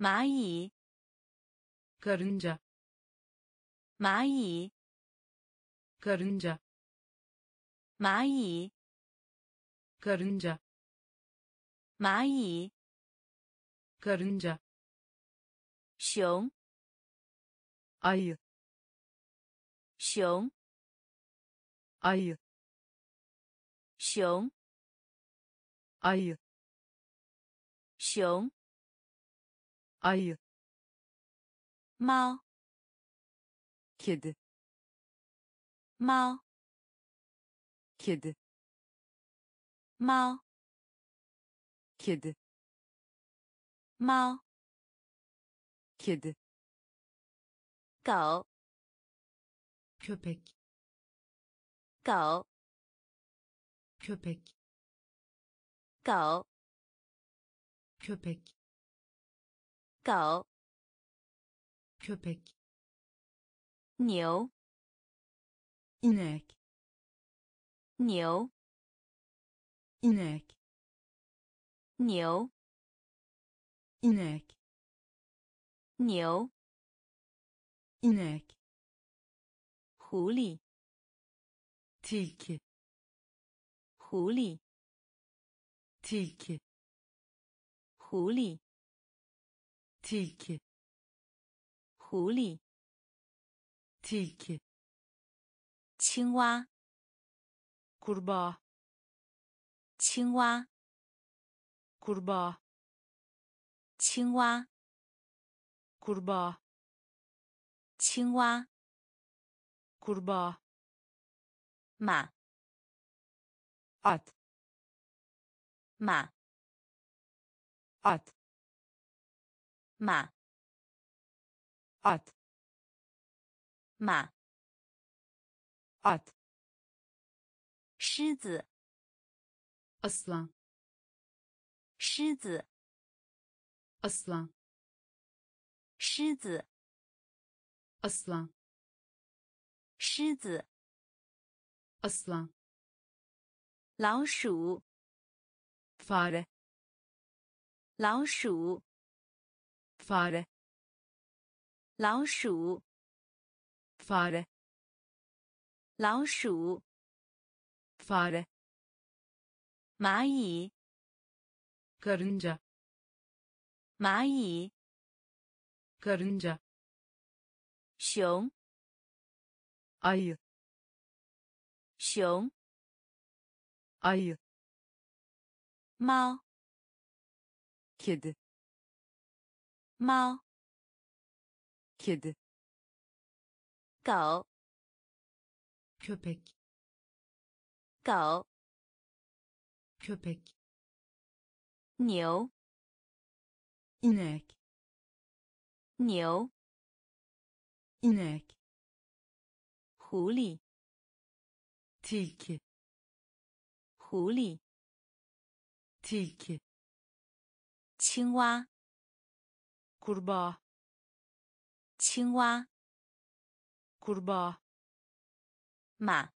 蚂蚁 karınca 蚂蚁 karınca 蚂蚁 karınca 蚂蚁 karınca 熊 ayı 熊 ayı 熊 ayı 熊 ayı 猫 kedi 猫 kedi 猫 kedi 猫 kedi 狗 köpek 狗 köpek 狗 köpek 狗 köpek 牛 inek 牛 inek 牛 inek 牛 inek 狐狸 tilki 狐狸 tilki 狐狸 tilki 狐狸 tilki 青蛙 kurbağa 青蛙 kurbağa 青蛙 kurbağa 青蛙 kurbağa 马 at 马 at 马 at 马 at 狮子 aslan 狮子 aslan 狮子 aslan 狮子 aslan 老鼠 fare 老鼠 fare 老鼠 fare 老鼠 fare 蚂蚁 karınca 蚂蚁 karınca 熊 ayı 熊 ayı 猫 kedi 猫 kedi 狗 köpek 狗 köpek 牛 inek 牛 inek 狐狸 tilki 狐狸 tilki 青蛙 kurbağa 青蛙 kurbağa 马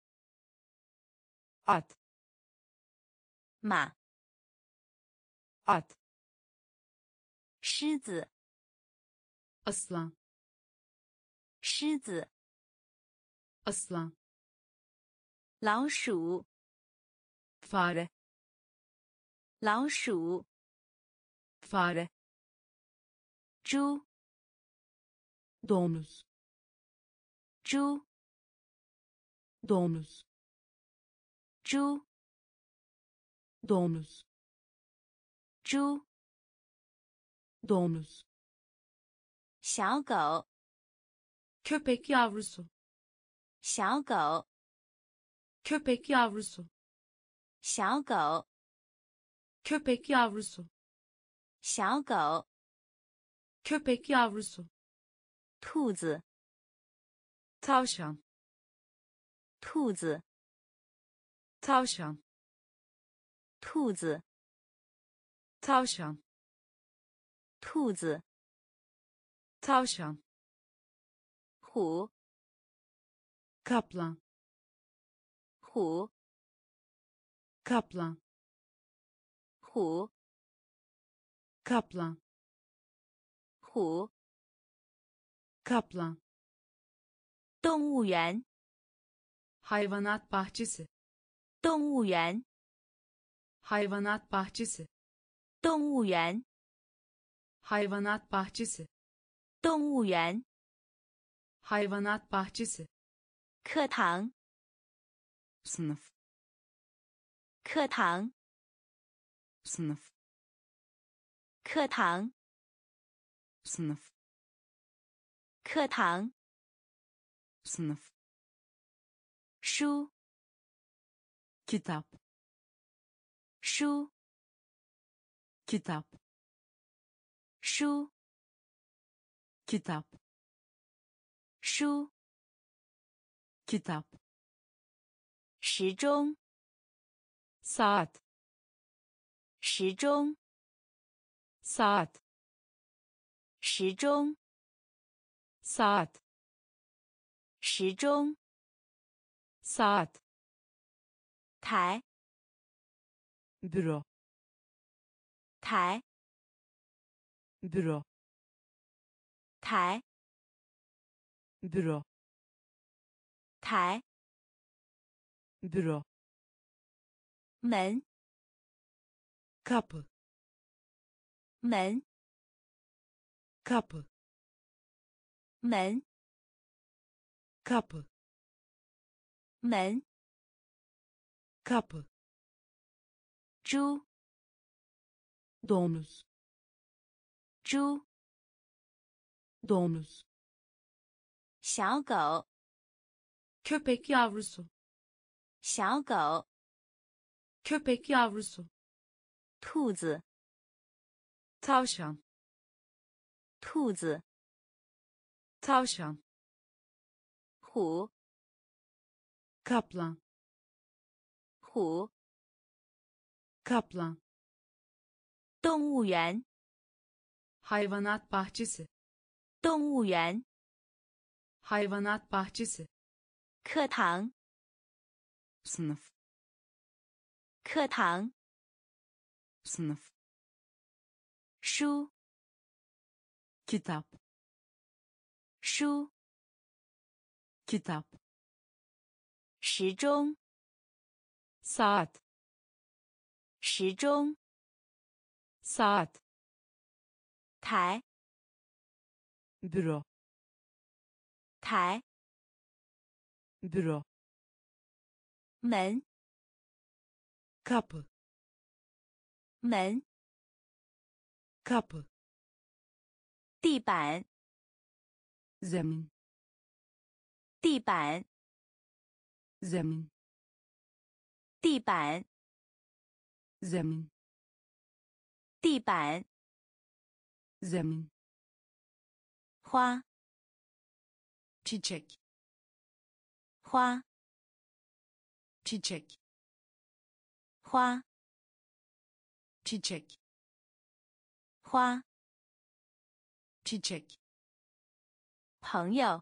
at 马 at 狮子 aslan 狮子 aslan 老鼠 fare 老鼠 fare 猪 domuz 猪 domuz 猪 domuz 猪 domuz 小狗 köpek yavrusu 小狗 köpek yavrusu 小狗 köpek yavrusu 小狗 köpek yavrusu 兔子 tavşan 兔子 tavşan 兔子 tavşan 兔子 tavşan 虎 kaplan 虎 kaplan 虎 kaplan 虎， kaplan, 动物园， hayvanat bahçesi, 动物园， hayvanat bahçesi, 动物园， hayvanat bahçesi, 动物园， hayvanat bahçesi, 课堂， sınıf, 课堂， sınıf, 课堂， sınıf, 课堂， sınıf, 书， kitap, 书， kitap, 书， kitap, 书， kitap, 时钟， saat, 时钟， saat, 时钟， saat, 时钟， saat, 台， büro, 台， büro, 台， büro, 台， büro, 门， kapı, 门， kapı, 门， kapı, 门， kapı, 猪， domuz, 猪， domuz, 小狗， köpek yavrusu, 小狗， köpek yavrusu, 兔子， tavşan, 兔子， tavşan, 虎， kaplan, 虎， kaplan, 动物园， hayvanat bahçesi, 动物园， hayvanat bahçesi, 课堂， sınıf, 课堂， sınıf, 书， kitap, 书， kitap, 时钟， saat, 时钟， saat, 台， büro, 台， büro, 门， kapı, 门， kapı, 地板， zemin, 地板， zemin, 地板， zemin, 地板， zemin, 花， çiçek, 花， çiçek, 花， çiçek, 花， çiçek, 朋友，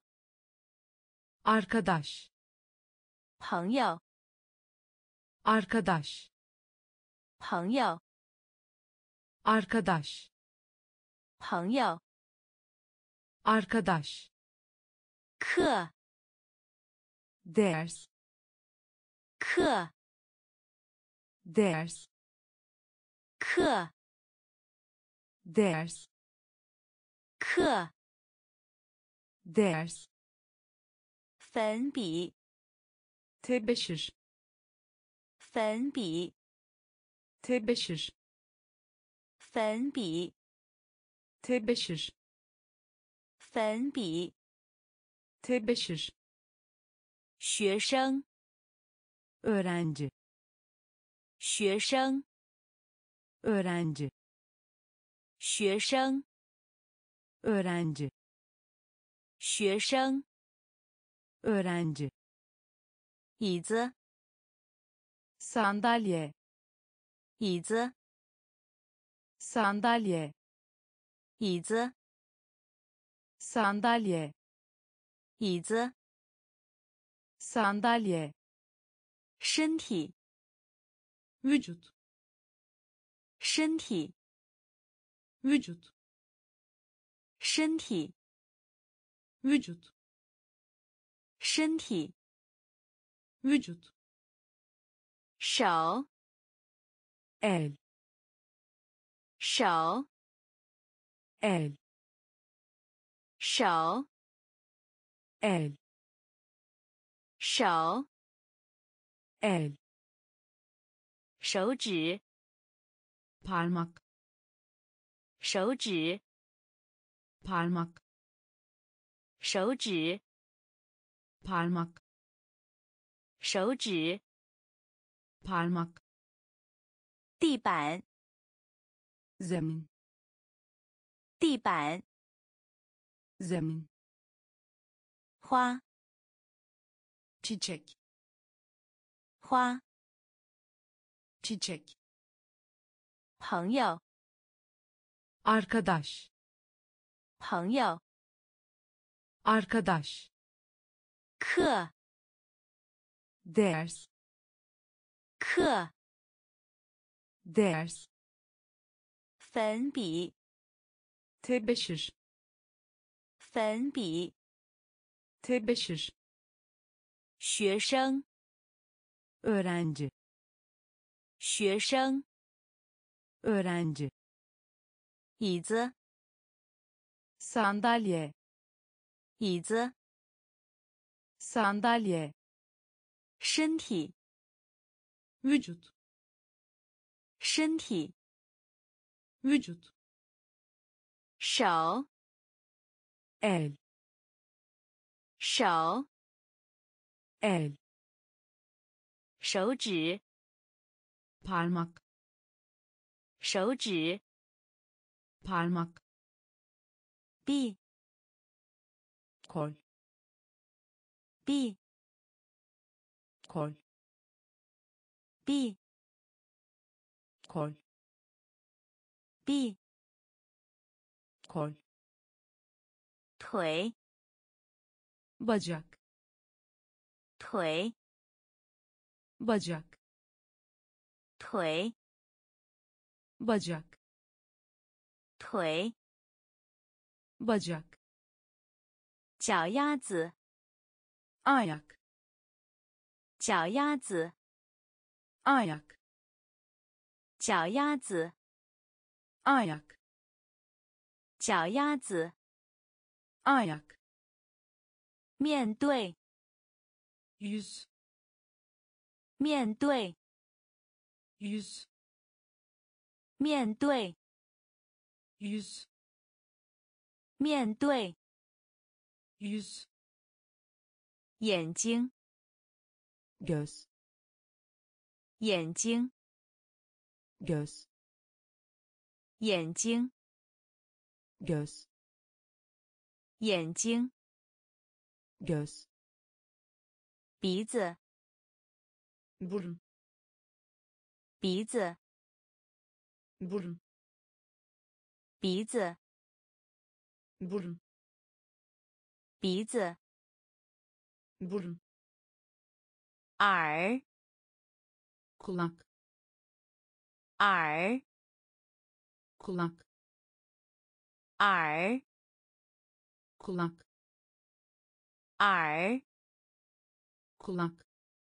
arkadaş, 朋友， arkadaş, 朋友， arkadaş, 朋友， arkadaş, 课， ders, 课， ders, 课， ders, 课， ders, 粉笔， tebeşir, 粉笔， tebeşir, 粉笔， tebeşir, 粉笔， tebeşir, 学生， öğrenci, 学生， öğrenci, 学生， öğrenci, 学生， öğrenci, 椅子， sandalye, 椅子， sandalye, 椅子， sandalye, 椅子， sandalye, 身体， vücut, 身体， vücut, 身体， vücut, 身体， vücut, 手， el, 手， el, 手， el, 手， el, 手指， parmak, 手指， parmak, 手指， parmak, 手指， parmak, 地板， zemin, 地板， zemin, 花， çiçek, 花， çiçek, 朋友， arkadaş, 朋友， arkadaş, 课， ders, 课， ders, 粉笔， tebeşir, 粉笔， tebeşir, 学生， öğrenci, 学生， öğrenci, 椅子， sandalye, 椅子， sandalye, 身体， vücut, 身体， vücut, 手， el, 手， el, 手指， parmak, 手指， parmak, 臂， kol, 臂， kol, 臂， kol, 臂， kol, 腿， bacak, 腿， bacak, 腿， bacak, 腿， bacak, 脚丫子， ayak, 脚丫子， ayak, 脚丫子， ayak, 脚丫子， ayak, 面对， yüz, 面对， yüz, 面对， yüz, 面对， yüz, 眼睛， göz, 眼睛， göz, 眼睛， göz, 眼睛， göz, 鼻子， burun, 鼻子， burun, 鼻子， burun, 鼻子， burun, 耳， kulak, 耳， kulak, 耳， kulak, 耳， kulak,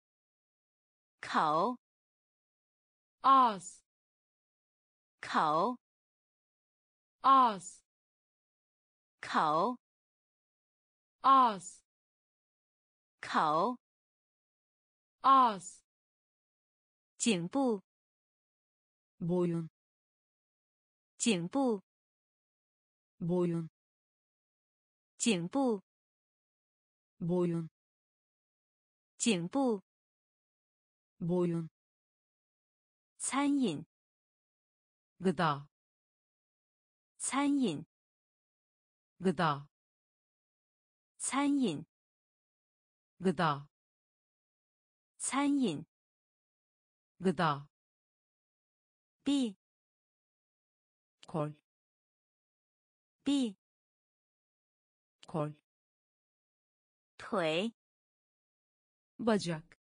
口， ağız, 口， ağız, 口， ağız, 口， ağız, 颈部， boyun, 颈部， boyun, 颈部， boyun, 颈部， boyun, 餐饮， gıda, 餐饮， gıda, 餐饮， gıda, 餐饮， gıda, 臂， kol, 臂， kol, 腿， bacak,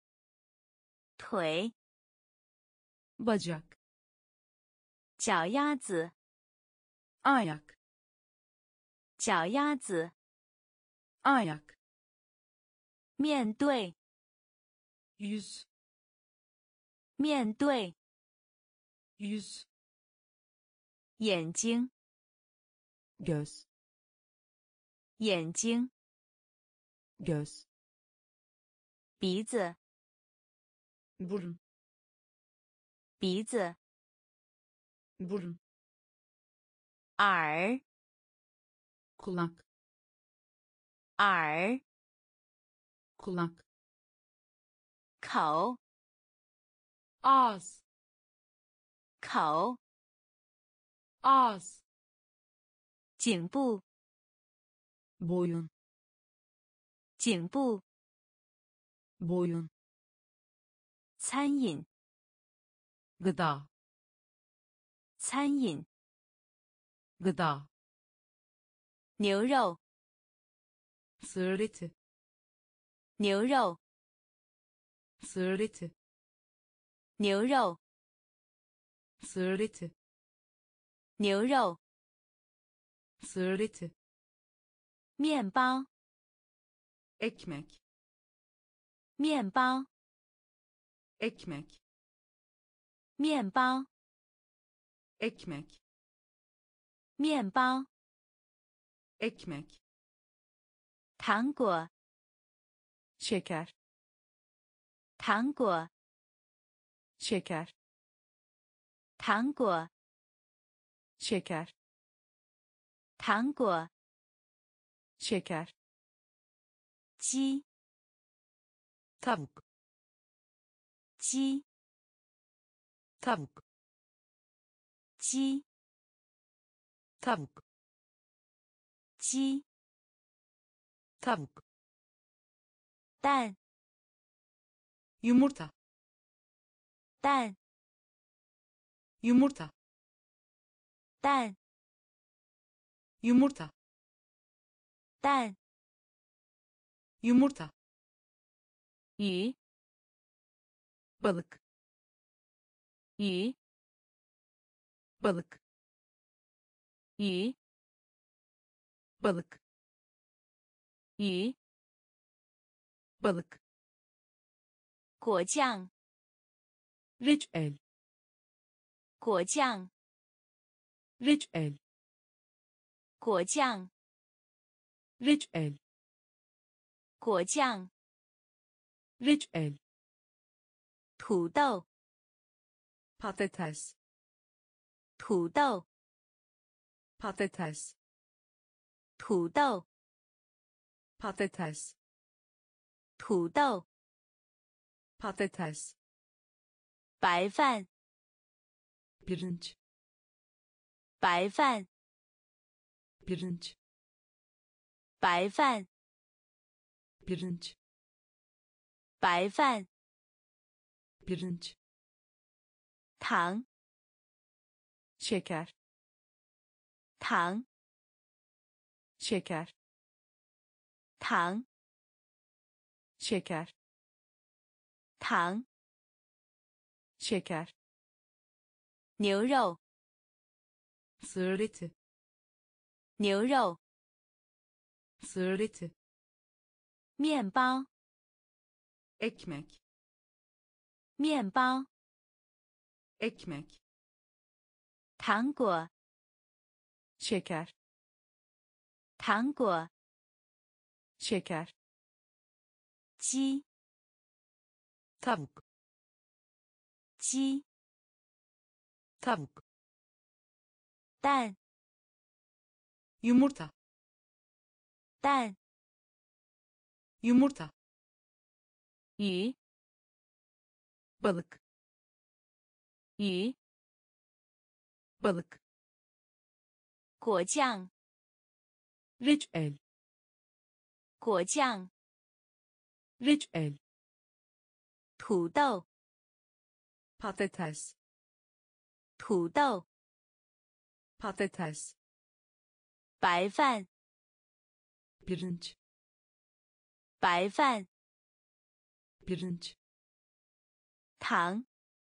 腿， bacak, 脚丫子， ayak, 脚丫子， ayak, 面对， yüz, 面对， yüz, 眼睛， göz, 眼睛， göz, 鼻子， burun, 鼻子， burun, 耳， kulak, 耳， kulak, 口， ağız, 口， ağız, 颈部， boyun, 颈部， boyun, 餐饮， gıda, 餐饮， gıda, 牛肉， sığır eti, 牛肉， sığır eti, 牛肉， sığır eti, 牛肉， sığır eti, 面包， ekmek, 面包， ekmek, 面包， ekmek, 面包， ekmek, 糖果， şeker, 糖果， şeker, 糖果， şeker, 糖果， şeker, 鸡， tavuk, 鸡， tavuk, 鸡， tavuk, 鸡， tavuk, 蛋， yumurta, 蛋， yumurta, 蛋， yumurta, 蛋， yumurta, 鱼， balık, 鱼， balık, 鱼， balık, 鱼， balık, 果酱， reçel, 果酱， reçel, 果酱， reçel, 果酱， reçel, 土豆， patates, 土豆， patates, 土豆， patates, 土豆， patates, 白饭， pirinç, 白饭， pirinç, 白饭， pirinç, 白饭， pirinç, 糖， şeker, 糖， şeker, 糖， şeker, 糖， şeker, 牛肉， sığır eti, 牛肉， sığır eti, 面包， ekmek, 面包， ekmek, 糖果， şeker, 糖果， şeker, 鸡， tavuk, 鸡， tavuk, 蛋， yumurta, 蛋， yumurta, 鱼， balık, 鱼， balık, 果酱， reçel, 果酱， reçel, 土豆， patates, 土豆， patates, 白饭， pirinç, 白饭， pirinç, 糖，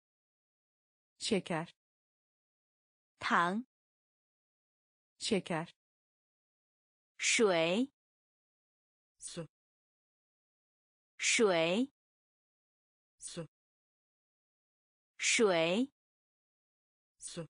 şeker, 糖， şeker, 水， su, 水， su, 水， su,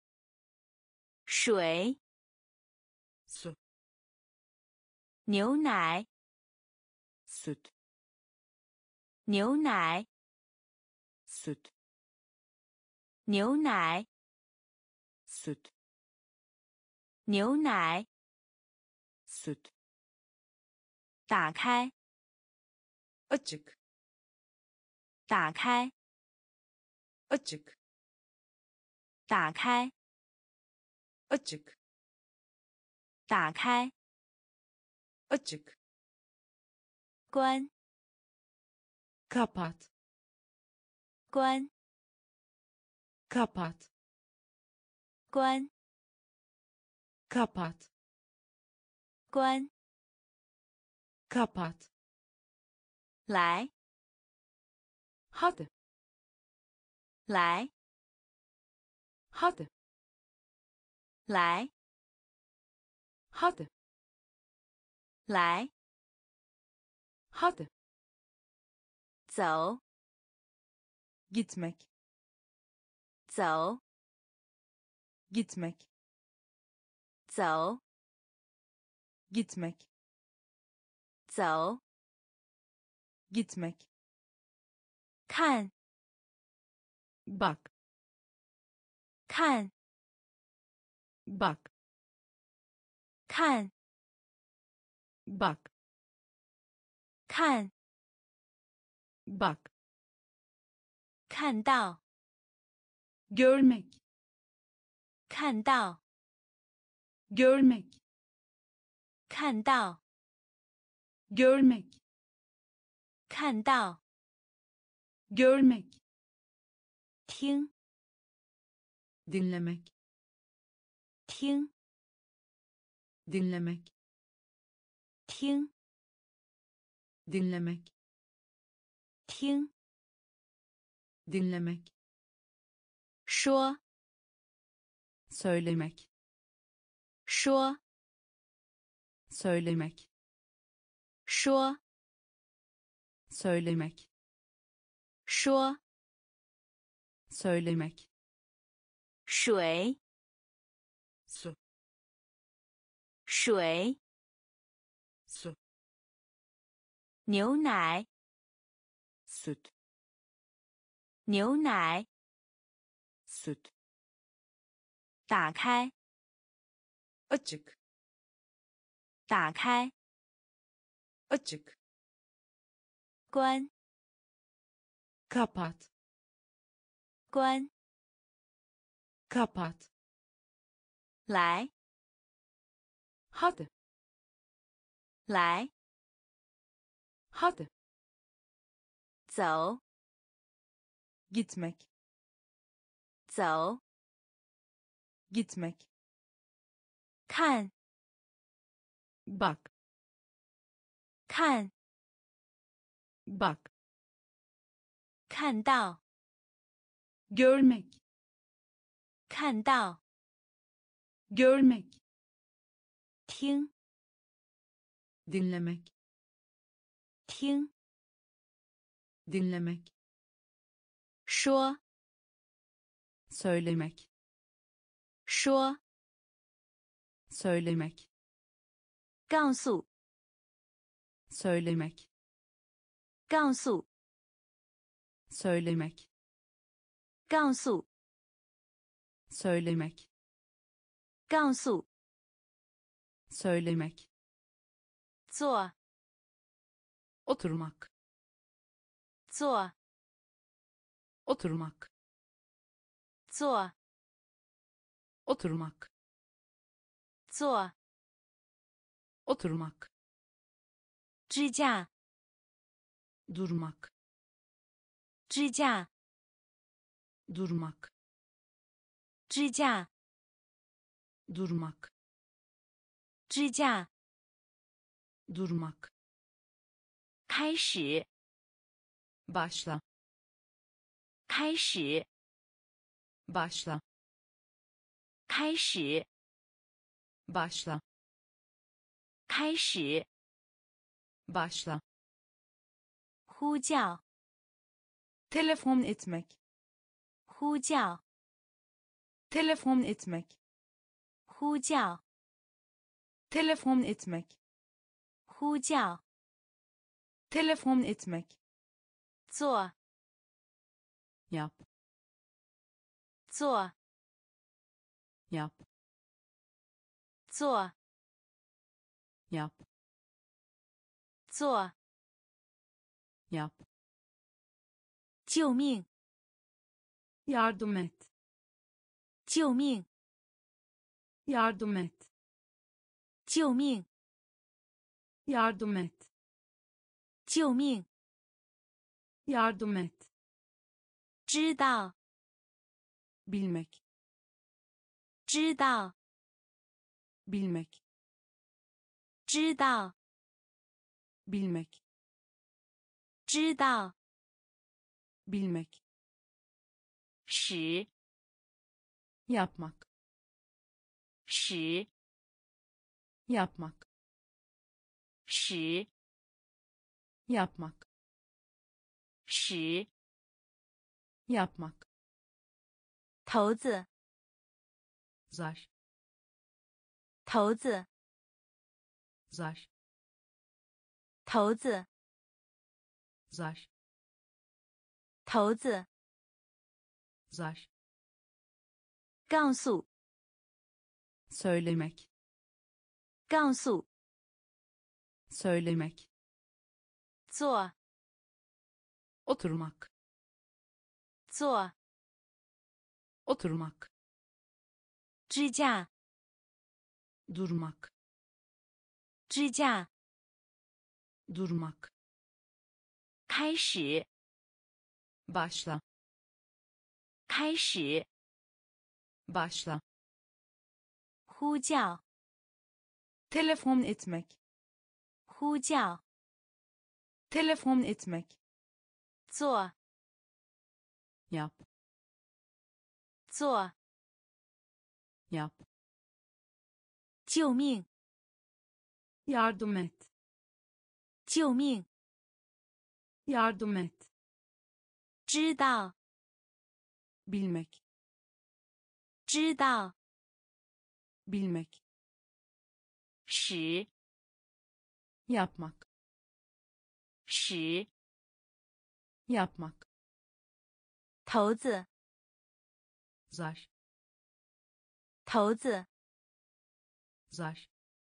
水， su, 牛奶， süt, 牛奶， süt, 牛奶， süt, 牛奶， süt, 打开， açık, 打开， açık, 打开， açık, 打开， açık, 关， kapat, 关， kapat, 关， kapat, 关， kapat, 来， hadi, 来， hadi, 来， hadi, 来， hadi, 走， gitmek, 走， gitmek, 走， gitmek, 走， gitmek, 看， bak, 看， bak, 看， bak, 看， bak, 看到， görmek, 看到， görmek, 看到， görmek, 看到， görmek, 听， dinlemek, 听， dinlemek, 听， dinlemek, 听， dinlemek, 说， söylemek, 说， söylemek, 说， söylemek, 说， söylemek, 水， su, 水， su, 牛奶， süt, 牛奶， süt, 打开， açık, 打开， açık, 关， kapat, 关， kapat, 来， hadi, 来， hadi, 走， gitmek, 走， gitmek, 看， bak, 看， bak, 看到， görmek, 看到， görmek, 听， dinlemek, 听， dinlemek, 说， söylemek, 说， söylemek, 告诉， söylemek, 告诉， söylemek, 告诉， söylemek, 告诉， söylemek, 做， oturmak, 做， oturmak, 做， oturmak, 做， oturmak, 支架， durmak, 支架， durmak, 支架， durmak, 支架， durmak, 开始， başla, 开始， başla, 开始， başla, 开始， başla, 呼叫， telefon etmek, 呼叫， telefon etmek, 呼叫， telefon etmek, 呼叫， telefon etmek, 做， yap, 做， yap, 做， yap, 做， yap, 救命， yardım et, 救命， yardım et, 救命， yardım et, 救命， yardım et, 知道， bilmek, 知道， bilmek, 知道， bilmek, 知道， bilmek, 使， yapmak, 使， yapmak, 使， yapmak, 使， yapmak, 骰子， zar, 骰子， zar, 骰子， zar, 骰子， zar, 告诉， söylemek, 告诉， söylemek, 做， oturmak, 做， oturmak, 支架， durmak, 支架， durmak, 开始， başla, 开始， başla, 呼叫， telefon etmek, 呼叫， telefon etmek, 做， yap, 做， yap, 救命， yardım et, 救命， yardım et, 知道， bilmek, 知道， bilmek, 使， yapmak, 使， yapmak, 骰子， zar, 骰子， zar,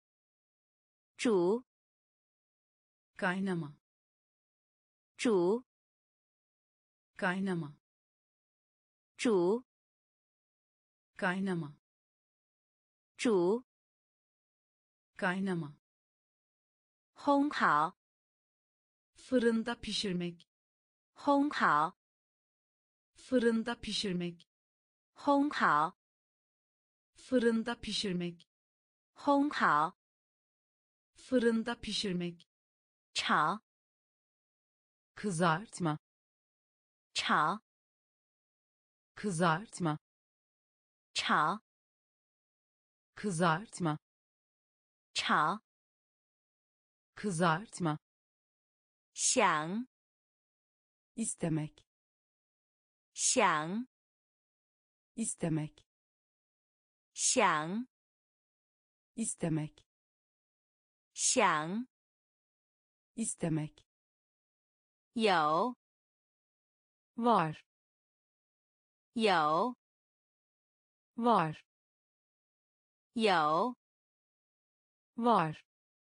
煮， kaynama, 煮， kaynama, 煮， kaynama, 煮， kaynama, 烘烤， fırında pişirmek, 烘烤， fırında pişirmek, 烘烤， fırında pişirmek, 烘烤， fırında pişirmek, 炒， kızartma, 炒， kızartma, 炒， kızartma, 炒， kızartma, 想， istemek, 想， istemek, 想， istemek, 想， istemek, 有， var, 有， var, 有， var,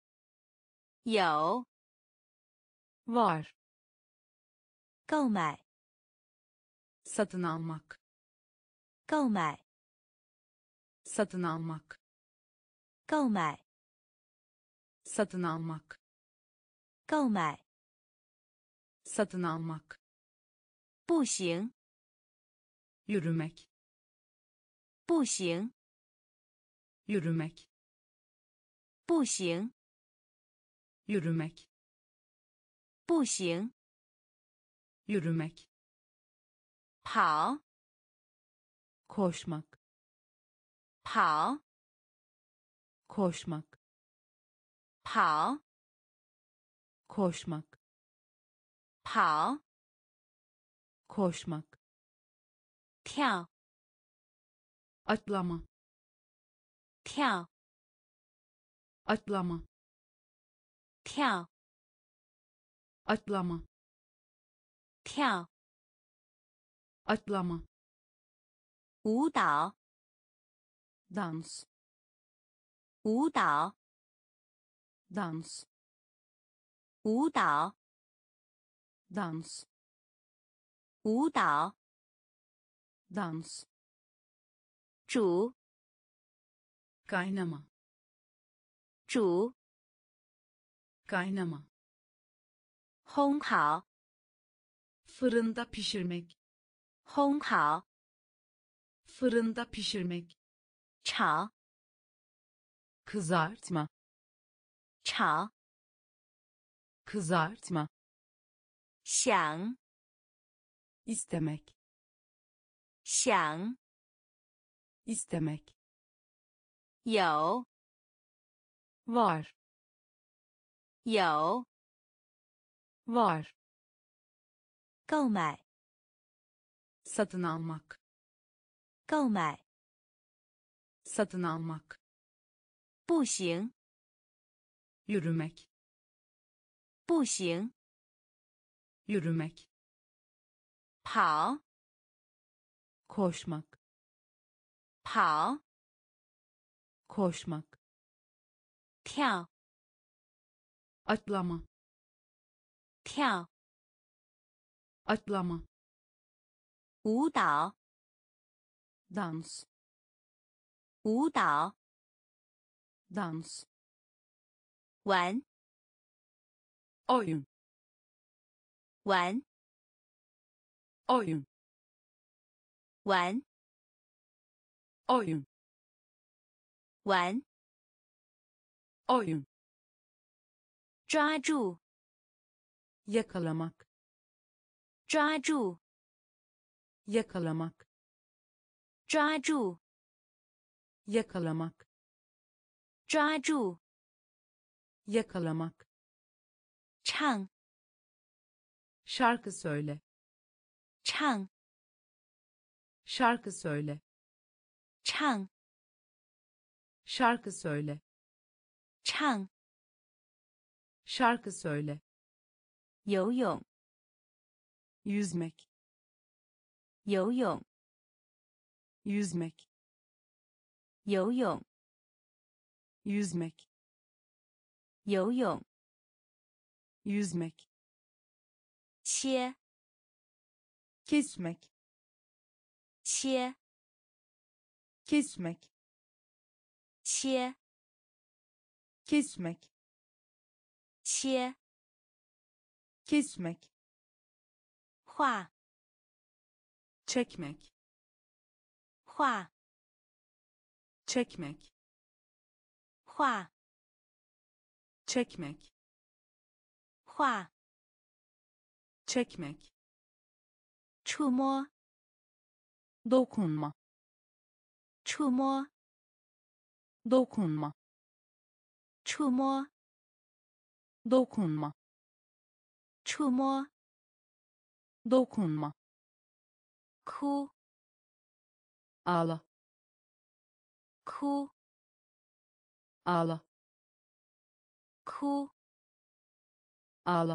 有， var, 购买， satın almak, 购买， satın almak, 购买， satın almak, 购买， satın almak, 步行， yürümek, 步行， yürümek, 步行， yürümek, 步行， yürümek, 跑， koşmak, 跑， koşmak, 跑， koşmak, 跑， koşmak, 跳， atlama, 跳， atlama, 跳， atlama, 跳， atlama, 舞蹈， dans, 舞蹈， dans, 舞蹈， dans, 舞蹈， dans, 煮， kaynama, 煮， kaynama, 烘烤， fırında pişirmek, 烘烤， fırında pişirmek, 炒， kızartma, 炒， kızartma, 想， istemek, 想， istemek, 有， var, 有， var, 购买， satın almak, 购买， satın almak, 步行， yürümek, 步行， yürümek, 跑， koşmak, 跑， koşmak, 跳， atlama, 跳， atlama, 舞蹈， dans, 舞蹈， dans, 玩， oyun, 玩， oyun, 玩， oyun, 玩， oyun, 抓住， yakalamak, 抓住， yakalamak, 抓住， yakalamak, 抓住， yakalamak, 唱， şarkı söyle, 唱， şarkı söyle, 唱， şarkı söyle, 唱， şarkı söyle, 游泳， yüzmek, 游泳， yüzmek, 游泳， yüzmek, 游泳， yüzmek, 切， kesmek, 切， kesmek, 切， kesmek, 切， kesmek, 画， çekmek, 画， çekmek, 画， çekmek, 画， çekmek, 触摸， dokunma, 触摸， dokunma, 触摸， dokunma, 触摸， dokunma, 哭， ağla, 哭， ağla, 哭， ağla,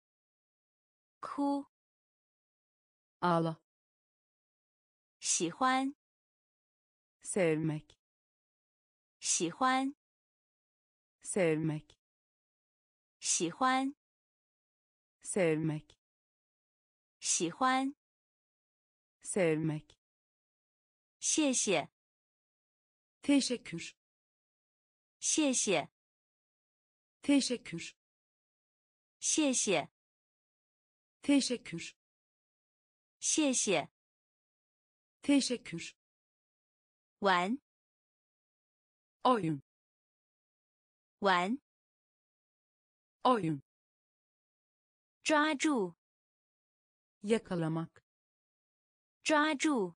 哭， ağla, 喜欢， sevmek, 喜欢， sevmek, 喜欢， sevmek, 喜欢， sevmek, 谢谢， teşekkür, 谢谢， teşekkür, 谢谢， teşekkür, 谢谢， teşekkür, 玩， oyun, 玩， oyun, 抓住， yakalamak, 抓住，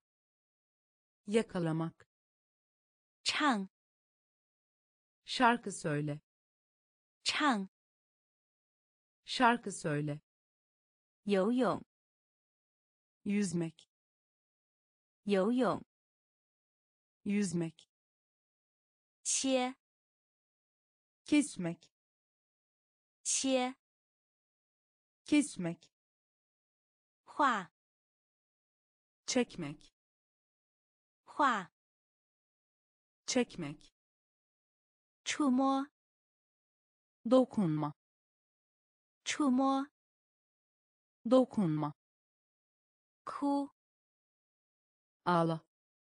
yakalamak, 唱， şarkı söyle, 唱 Şarkı söyle. 游泳 Yüzmek. 游泳 Yüzmek. 切 Kesmek. 切 Kesmek. 画 Çekmek. 画 Çekmek. 触摸 Dokunma. 触摸 Dokunma. 哭 Ağla.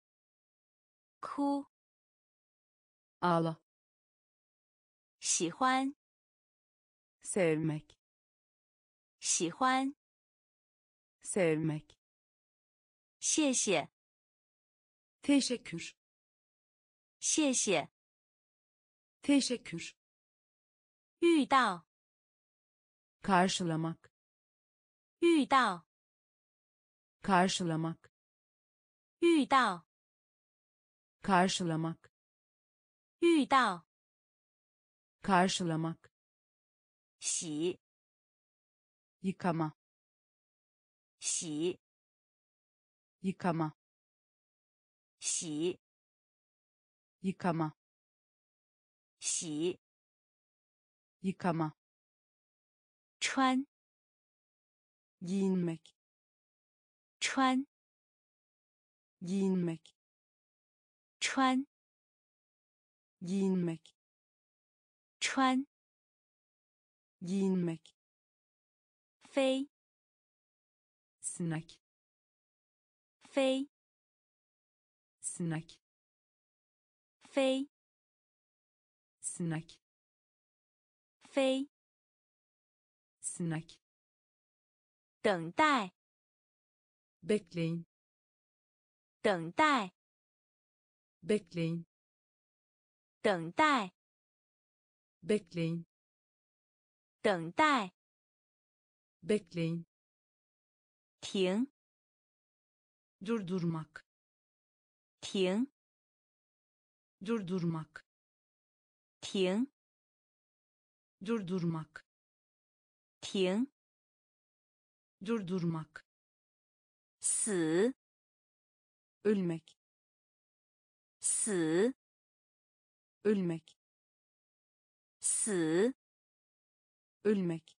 哭 Ağla. 喜欢 Sevmek. 喜欢 Sevmek. 谢谢 Teşekkür. 谢谢 Teşekkür. 遇到 Karşılamak. 遇到 Karşılamak. 遇到 Karşılamak. 遇到 Karşılamak. 洗 Yıkama. 洗 Yıkama. 洗 Yıkama. 洗 Yıkama. 穿 Giyinmek. 穿 Giyinmek. 穿 Giyinmek. 穿 Giyinmek. 飞 Sinek. 飞 Sinek. 飞 Sinek. 飞 Sinek. 等待 Bekleyin. 等待 Bekleyin. 等待 Bekleyin. 等待 Bekleyin. 停 Durdurmak. 停 Durdurmak. 停 Durdurmak. 停 Durdurmak. 死 Ölmek. 死 Ölmek. 死 Ölmek.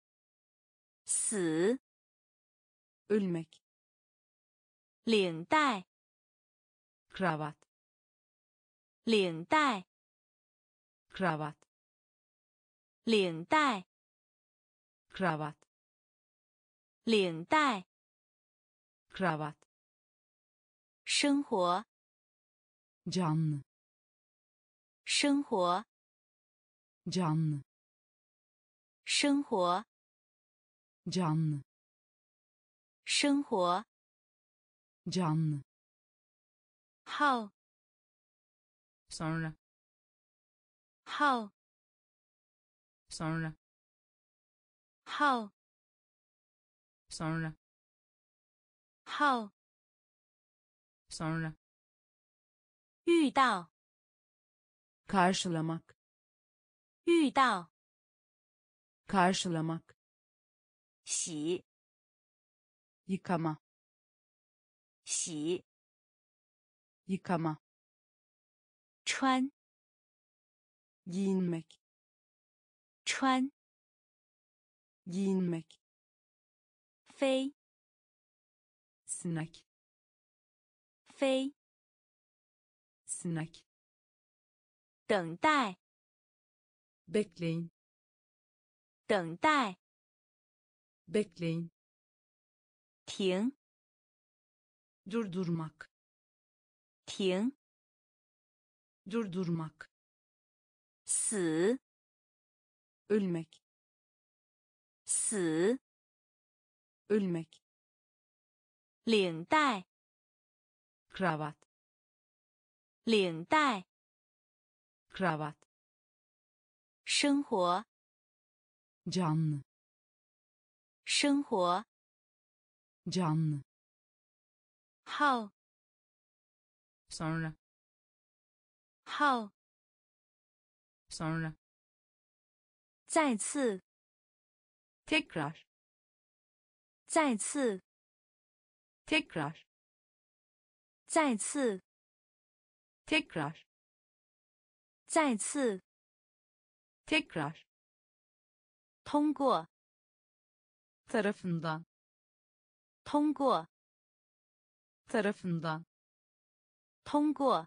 死 Ölmek. 领带 Kravat. 领带 Kravat. 领带 Kravat. 领带 Kravat. 生活 Canlı. 生活 Canlı. 生活 Canlı. 生活 Canlı. 号 Sonra. 号 Sonra. 号 Sonra. 号 Sonra. 遇到 Karşılamak. 遇到 Karşılamak. 洗 Yıkama. 洗 Yıkama. 穿 Giyinmek. 穿 Giyinmek. 飞 Sinek. 飞 Sinek. 等待 Bekleyin. 等待 Bekleyin. 停 Durdurmak. 停 Durdurmak. 死 Ölmek. 死 Ölmek. 领带 Kravat. 领带 Kravat. 生活 Canlı. 生活 Canlı. 号 Sonra. 号 Sonra. 再次， tekrar, 再次， tekrar, 再次， tekrar, 再次， tekrar, 通过， tarafından, 通过， tarafından, 通过，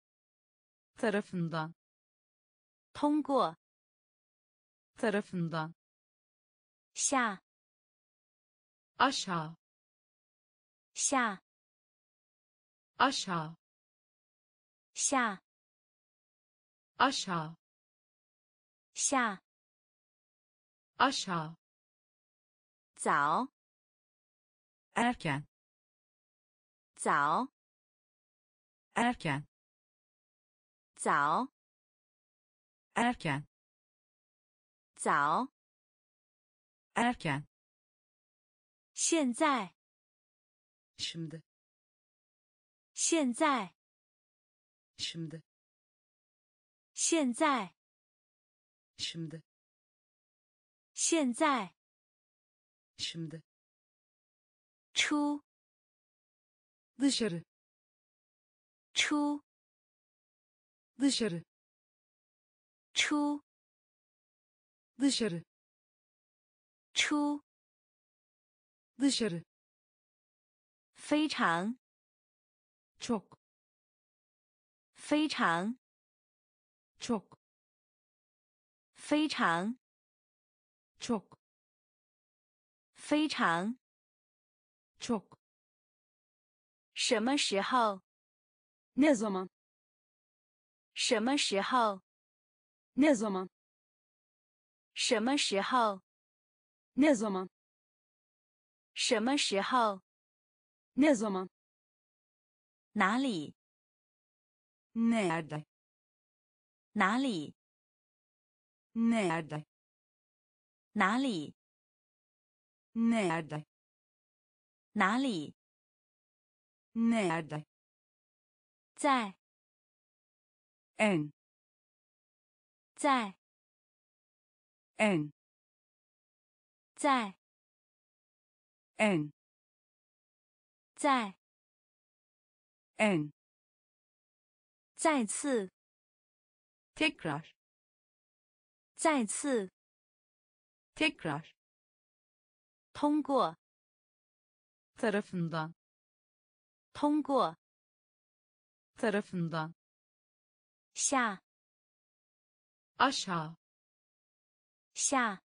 tarafından, 通过， tarafından, 下， aşağı, 下， aşağı, 下， aşağı, 下， aşağı, 早， erken, 早， erken, 早， erken, 早， erken, 现在， şimdi, 现在， şimdi, 现在， şimdi, 现在， şimdi, 出， dışarı, 出， dışarı, 出， dışarı, 出， dışarı, 非常， çok, 非常， çok, 非常， çok, 非常， çok, 什么时候？ ne zaman, 什么时候？ ne zaman, 什么时候？ ne zaman, 什么时候？ ne zaman, 哪里？ nerede, 哪里？ nerede, 哪里？ nerede, 哪里？ nerede, 在， en, 在， en, 在， en, 在， en, 再次， tekrar, 再次， tekrar, 通过， tarafından, 通过， tarafından, 下， aşağı, 下，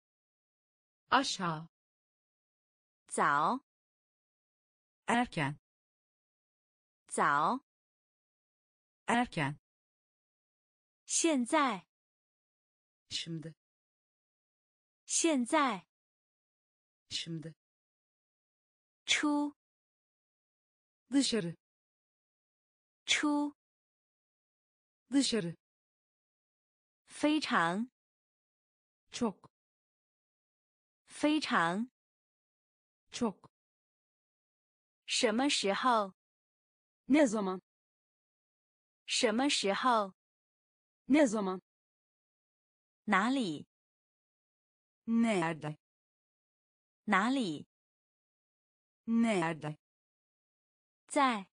aşağı, 早， erken, 早， erken, 现在， şimdi, 现在， şimdi, 出， dışarı, 出， dışarı, 非常， çok, 非常， çok, 什么时候？ ne zaman, 什么时候？ ne zaman, 哪里？ nerede, 哪里？ nerede, 在，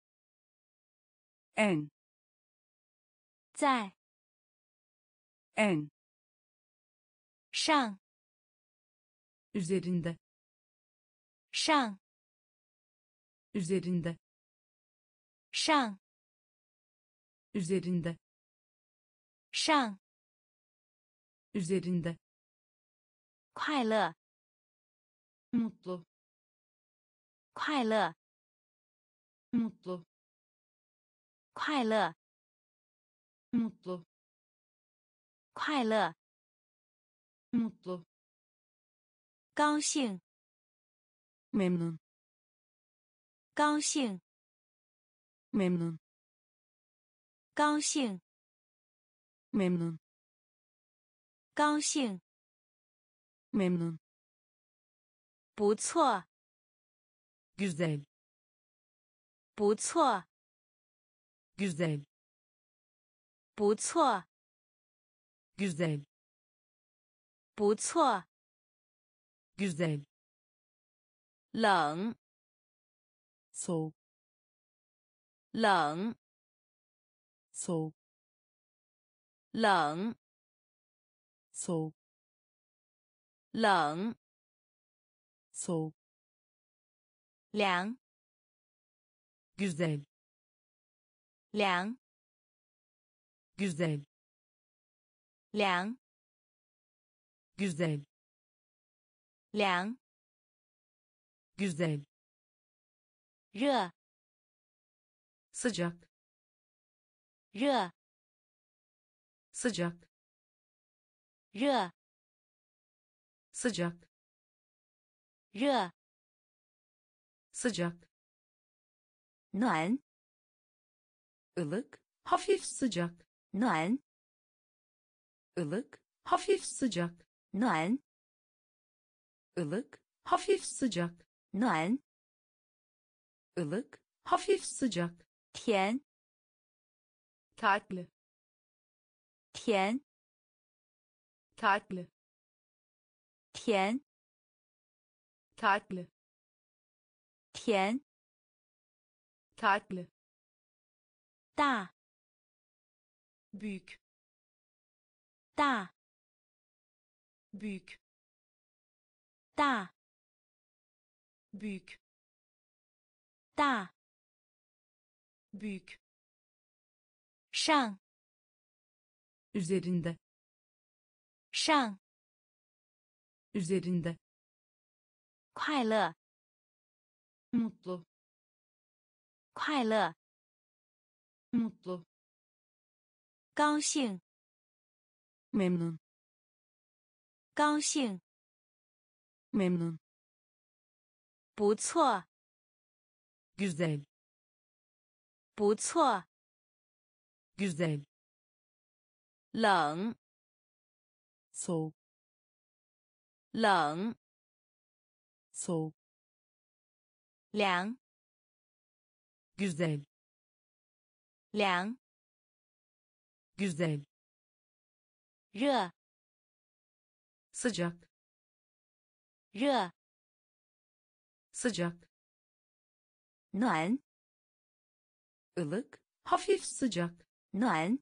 en, 在， en, 上， üzerinde, 上， üzerinde, 上， üzerinde, 上， üzerinde, 快乐， mutlu, 快乐， mutlu, 快乐， mutlu, 快乐， mutlu, 高兴， memnun, 高兴， memnun, 高兴， memnun, 高兴， memnun, 不错， güzel, 不错， güzel, 不错， güzel, 不错， güzel, 冷， soğuk, 冷， soğuk, 冷， soğuk, 冷， soğuk, 凉， güzel, 凉， güzel, 凉， güzel, 凉， güzel, 热， sıcak, 热， sıcak, 热， sıcak, 热， sıcak, 暖， ılık, hafif sıcak, 暖， ılık, hafif sıcak, 暖， ılık, hafif sıcak, 暖， ılık, hafif sıcak, 甜， tatlı, 甜， tatlı, 甜， tatlı, 甜， tatlı, 大， büyük, 大， büyük, 大， büyük, 大， büyük, 上， üzerinde, 上， üzerinde, 快乐， mutlu, 快乐， mutlu, 高兴， memnun, 高兴， memnun, 不错， güzel, 不错， güzel, 冷， soğuk, 冷， soğuk, 凉， güzel, 凉， güzel, 热， sıcak, 热， sıcak, 暖， ılık, hafif sıcak, 暖，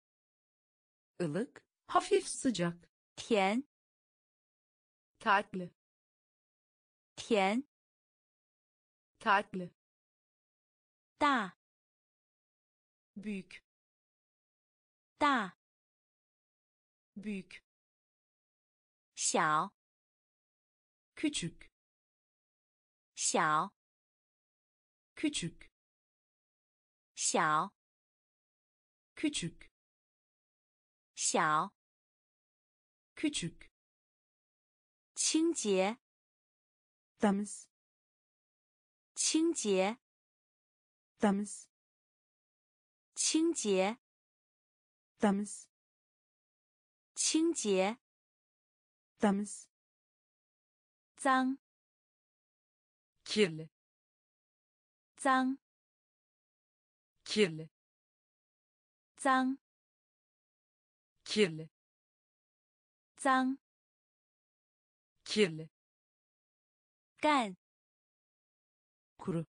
ılık, hafif sıcak, 甜， tatlı, 甜， tatlı, 大， büyük, 大， büyük, 小， küçük, 小， küçük, 小， küçük, 小， küçük, 清洁， temiz, 清洁， temiz, 清洁， temiz, 清洁， temiz, 脏， kirli, 脏， kirli, 脏， kirli, 脏， kirli, 干， kuru,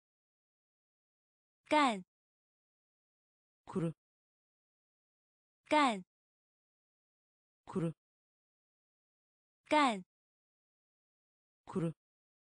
干， kuru, 干， kuru, 干， kuru,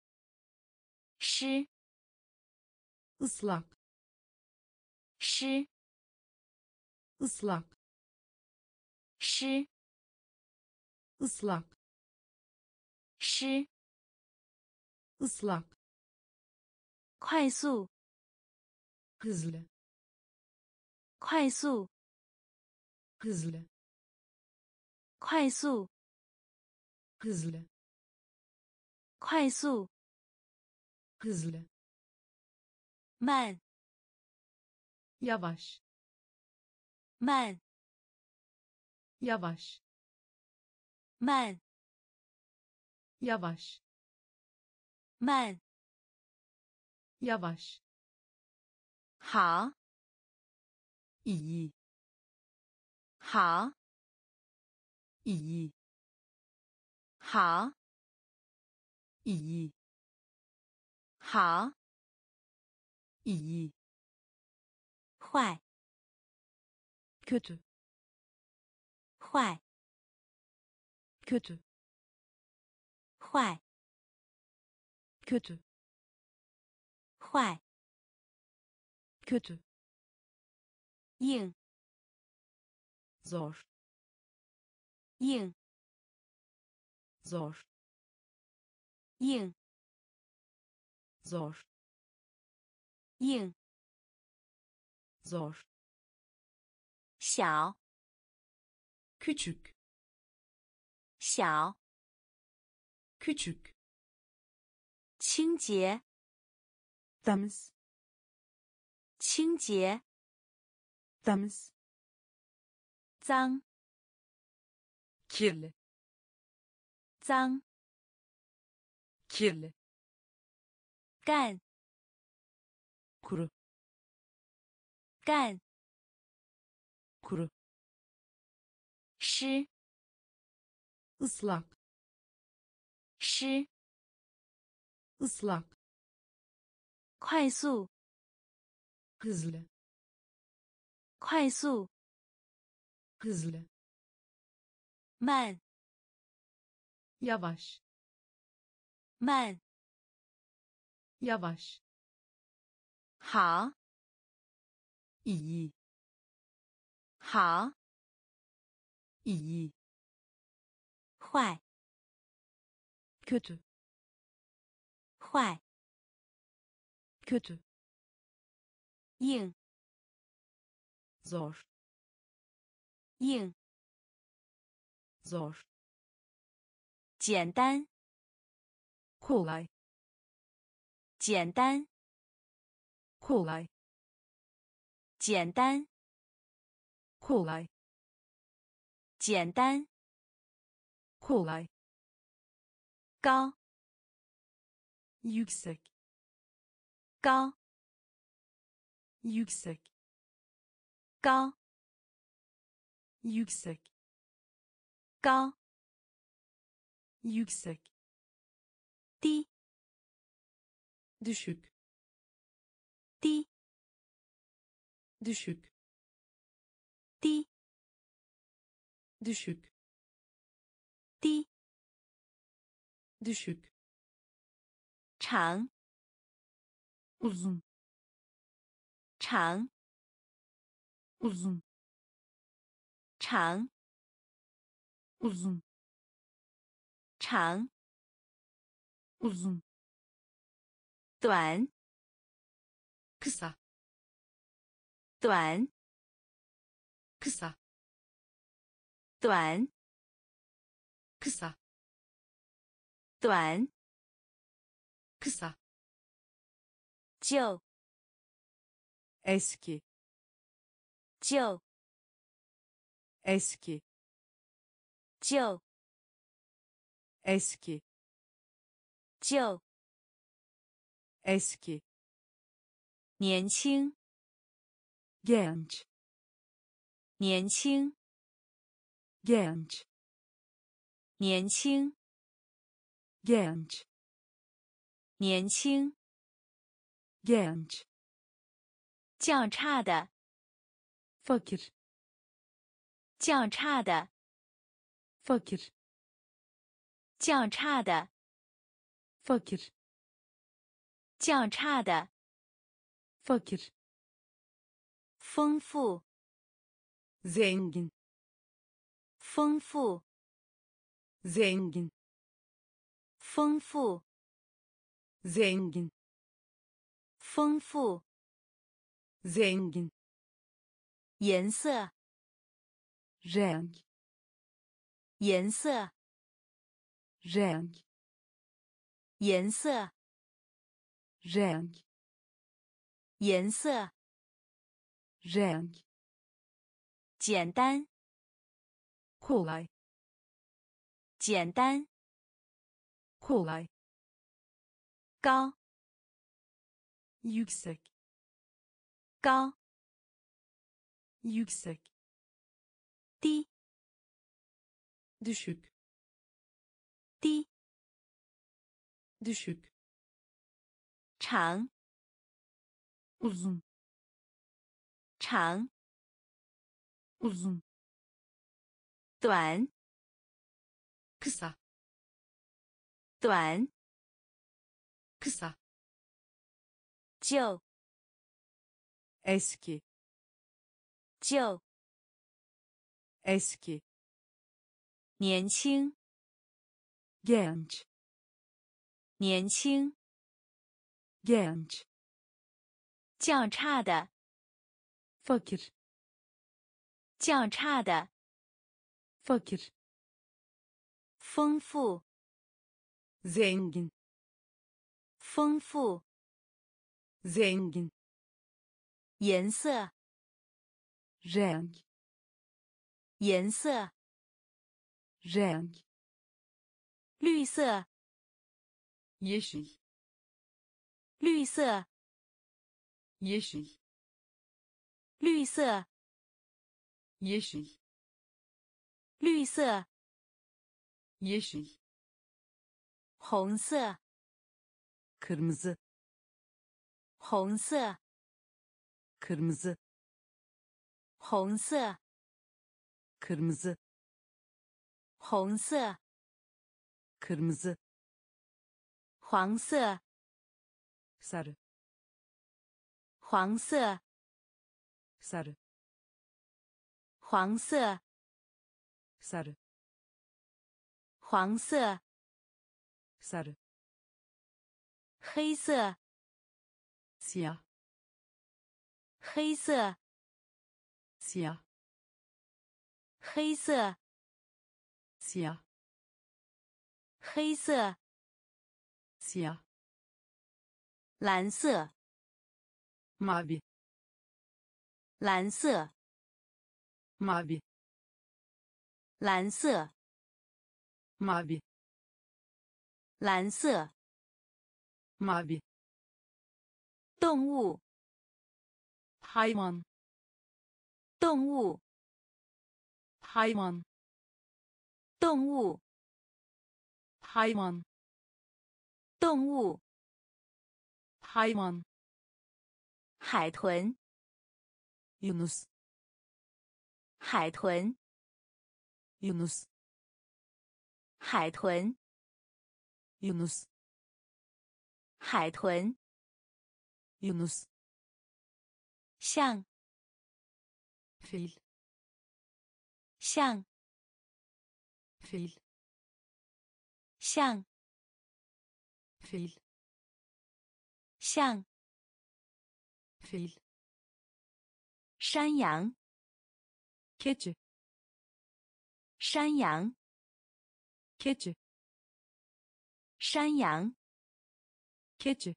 湿， ıslak, 湿， ıslak, 湿， ıslak, 湿， ıslak, 快速， hızlı, 快速， hızlı, 快速， hızlı, 快速， hızlı, 慢， yavaş, 慢， yavaş, 慢， yavaş, 慢， yavaş, 好， iyi, 好， iyi, 好， iyi, 好， iyi, 坏， kötü, 坏， kötü, 坏， kötü, 坏， kötü, 硬， zor, 硬， zor, 硬， zor, 硬， zor, 小， küçük, 小， küçük, 清洁， temiz, 清洁， temiz, 脏， kirli, 脏， kirli, 干， kuru, 干， kuru, 湿， ıslak, 湿， ıslak, 快速， hızlı, 快速， hızlı, 慢， yavaş, 慢， yavaş, 好， iyi, 好， iyi, 坏， kötü, 坏， kötü, 硬， zor, 硬， zor, 简单， kolay, 简单， kolay, 简单， kolay, 简单， kolay, 高， yüksek, 高， yüksek, 高， yüksek, 高， yüksek, 低， düşük, 低， düşük, 低， düşük, 低， düşük, 长， uzun, 长， uzun, 长， uzun, 长， uzun, 短， kısa, 短， kısa, 短， kısa, 短， kısa, 旧， eski, 旧， eski, 旧， eski, 旧， eski, 年轻， genç, 年轻， genç, 年轻， genç, 年轻， genç, 较差的， fakir, 较差的， fakir, 较差的， fakir, 较差的， fakir, 丰富， zengin, 丰富， zengin, 丰富， zengin, 丰富， zengin, 颜色， renk, 颜色， renk, 颜色， renk, 颜色， renk, 简单， kolay, 简单， kolay, 高， yüksek, 高， yüksek, 低， düşük, 低 düşük 长 uzun 长 uzun 短 kısa 短 kısa 旧 eski 旧 eski 年轻 genç 年轻 genç 较差的 fakir 较差的 fakir 丰富 zengin 丰富 zengin 颜色 renk 颜色 renk 绿色 yeşil 绿色 yeşil 绿色 yeşil 绿色 yeşil 红色 kırmızı 红色 kırmızı 红色 kırmızı 红色 kırmızı 黄色 sarı 黄色 sarı 黄色 sarı 黄色 sarı 黑色 siyah 黑色 siyah 黑色 siyah 黑色 siyah 蓝色 mavi 蓝色 mavi 蓝色 mavi 蓝色 mavi 动物 hayvan 动物 hayvan 动物 hayvan 动物 hayvan 海豚 yunus 海豚 yunus 海豚 yunus 海豚 yunus 象 fil 象 fil 象 fil 象 fil 山羊 keçi 山羊 keçi 山羊 keçi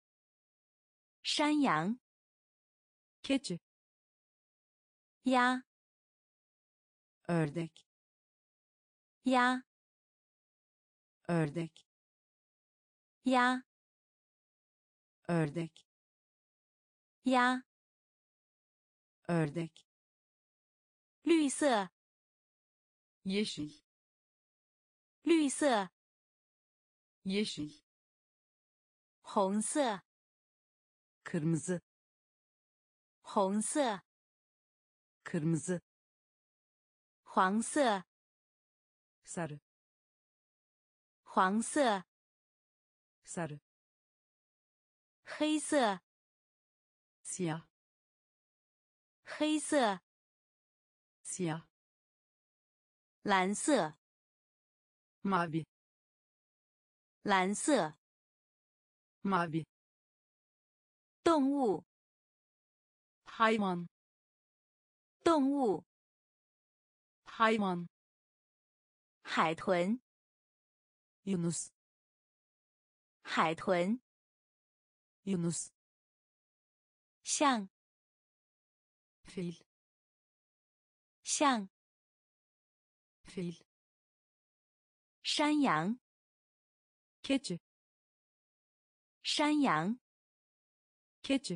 山羊 keçi 鸭 ördek 鸭 ördek 鸭 ördek 鸭 ördek 绿色 yeşil 绿色 yeşil 红色 kırmızı 红色 kırmızı 黄色 sarı 黄色 sarı 黑色 siyah 黑色 siyah 蓝色 mavi 蓝色 mavi 动物 hayvan 动物 hayvan 海豚 yunus 海豚 yunus 象 fil 象 fil 山羊 keçi 山羊 keçi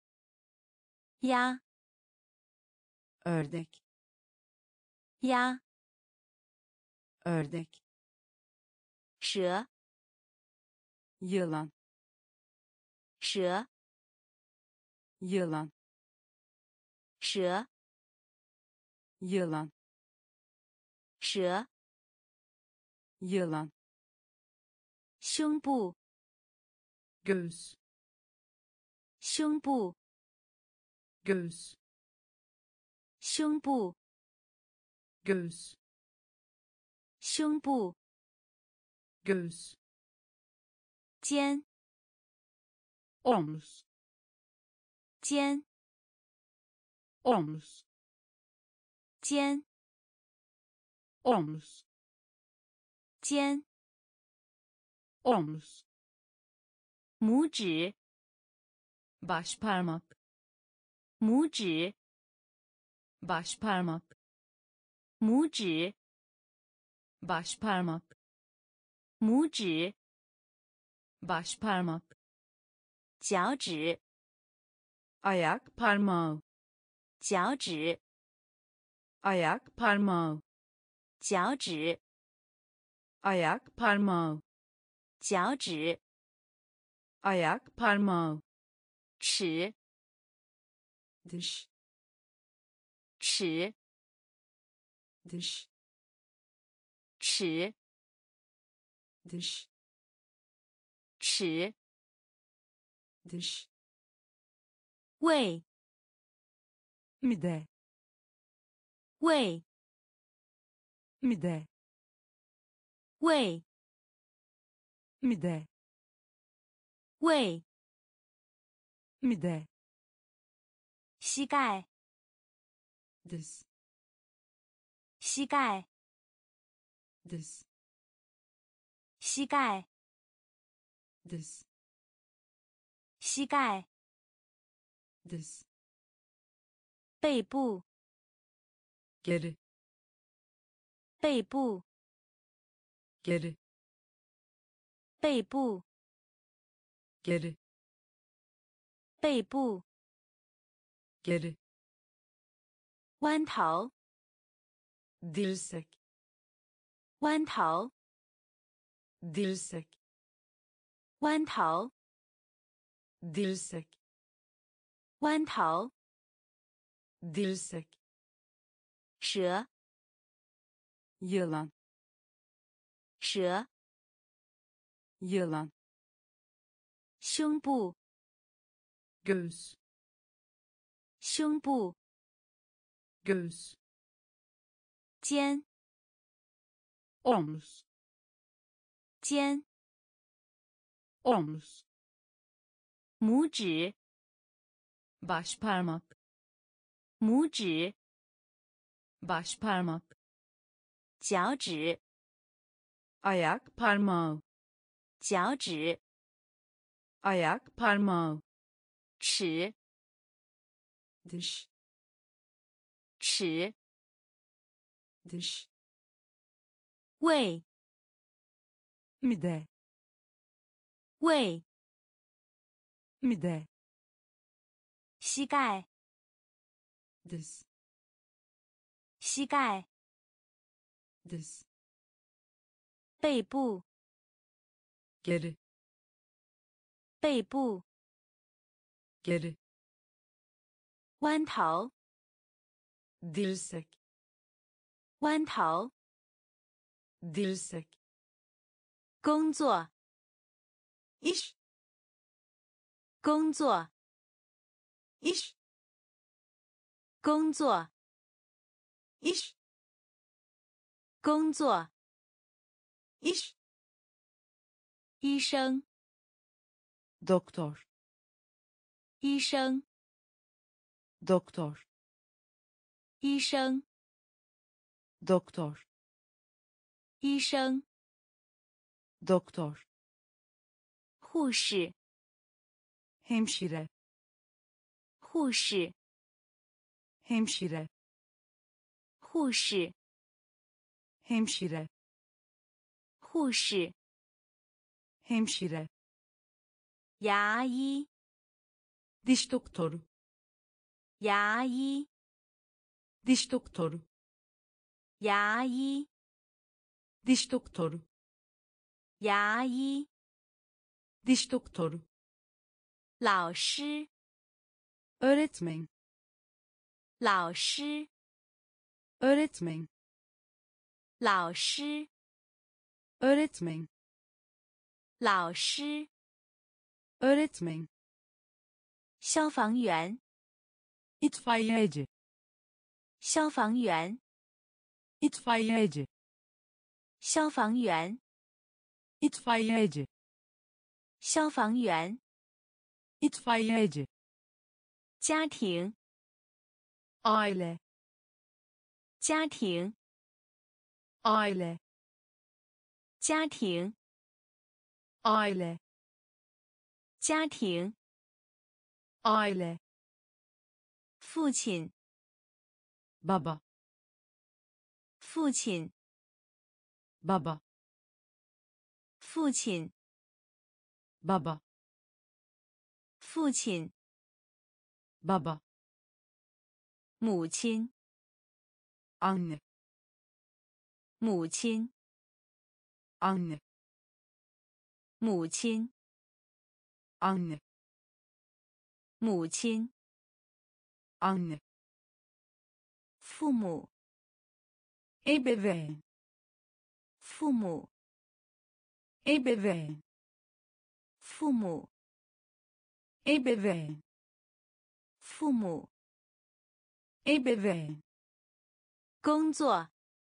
鸭 ördek 鸭 ördek 蛇， yılan, 蛇， yılan, 蛇， yılan, 蛇， yılan, 胸部， göğüs, 胸部， göğüs, 胸部， göğüs, 胸部， göğüs, 肩， omuz, 肩， omuz, 肩， omuz, 肩， omuz, 拇指， baş parmak, 拇指， baş parmak, 拇指， baş parmak, 拇指， baş parmak, 脚趾， ayak parmağı, 脚趾， ayak parmağı, 脚趾， ayak parmağı, 脚趾， ayak parmağı, 齿， dış, 齿， dış, 齿， dış, 齿， dış, 胃， mide, 胃， mide, 胃， mide, 胃， mide, 膝盖， diz, 膝盖， diz, 膝盖， diz, 膝盖， diz, 背部， geri, 背部， geri, 背部， geri, 背部， geri, 弯头， dirsek, 弯头， dirsek, 弯头， dirsek, 弯头， dirsek, 蛇， yılan, 蛇， yılan, 胸部， göğüs, 胸部， göğüs, 肩， omuz, 肩， omuz, 拇指， baş parmak, 拇指， baş parmak, 脚趾， ayak parmağı, 脚趾， ayak parmağı, 齿， dış, 齿， dış, 胃， mide, 胃， mide, 膝盖， diz, 膝盖， diz, 背部， geri, 背部， geri, 弯头， dirsek, 弯头， dirsek, 工作， iş, 工作， iş, 工作， iş, 工作， iş, 医生， doktor, 医生， doktor, 医生， doktor, 医生， doktor, 护士， hemşire, 护士， hemşire, 护士， hemşire, 护士， hemşire, 牙医， diş doktoru, 牙医， diş doktoru, 牙医， diş doktoru, 牙医， diş doktoru, 老师， öğretmen, 老师， öğretmen, 老师， öğretmen, 老师， öğretmen, 消防员， itfaiyeci, 消防员， itfaiyeci, 消防员， itfaiyeci, 消防员， itfaiyeci, 家庭， aile, 家庭， aile, 家庭， aile, 家庭， aile, 父亲， baba, 父亲， baba, 父亲， baba, 父亲， baba, 母亲， anne, 母亲， anne, 母亲， anne, 母亲， anne, 父母， ebeveyn, 父母， ebeveyn, 父母， ebeveyn, 父母， ebeveyn, 工作，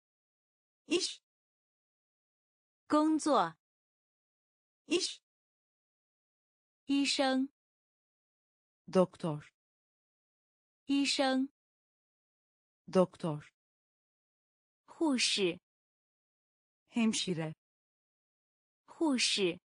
iş, 工作， iş, 医生， doktor, 医生， doktor, 护士， hemşire, 护士，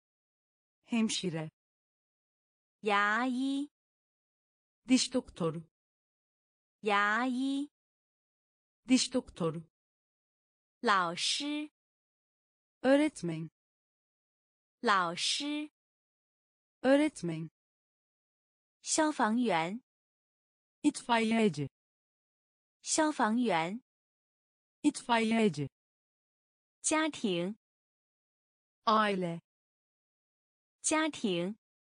hemşire, 牙医， diş doktoru, 牙医， diş doktoru, 老师， öğretmen, 老师， öğretmen, 消防员， itfaiyeci, 消防员， itfaiyeci, 家庭， aile, 家庭，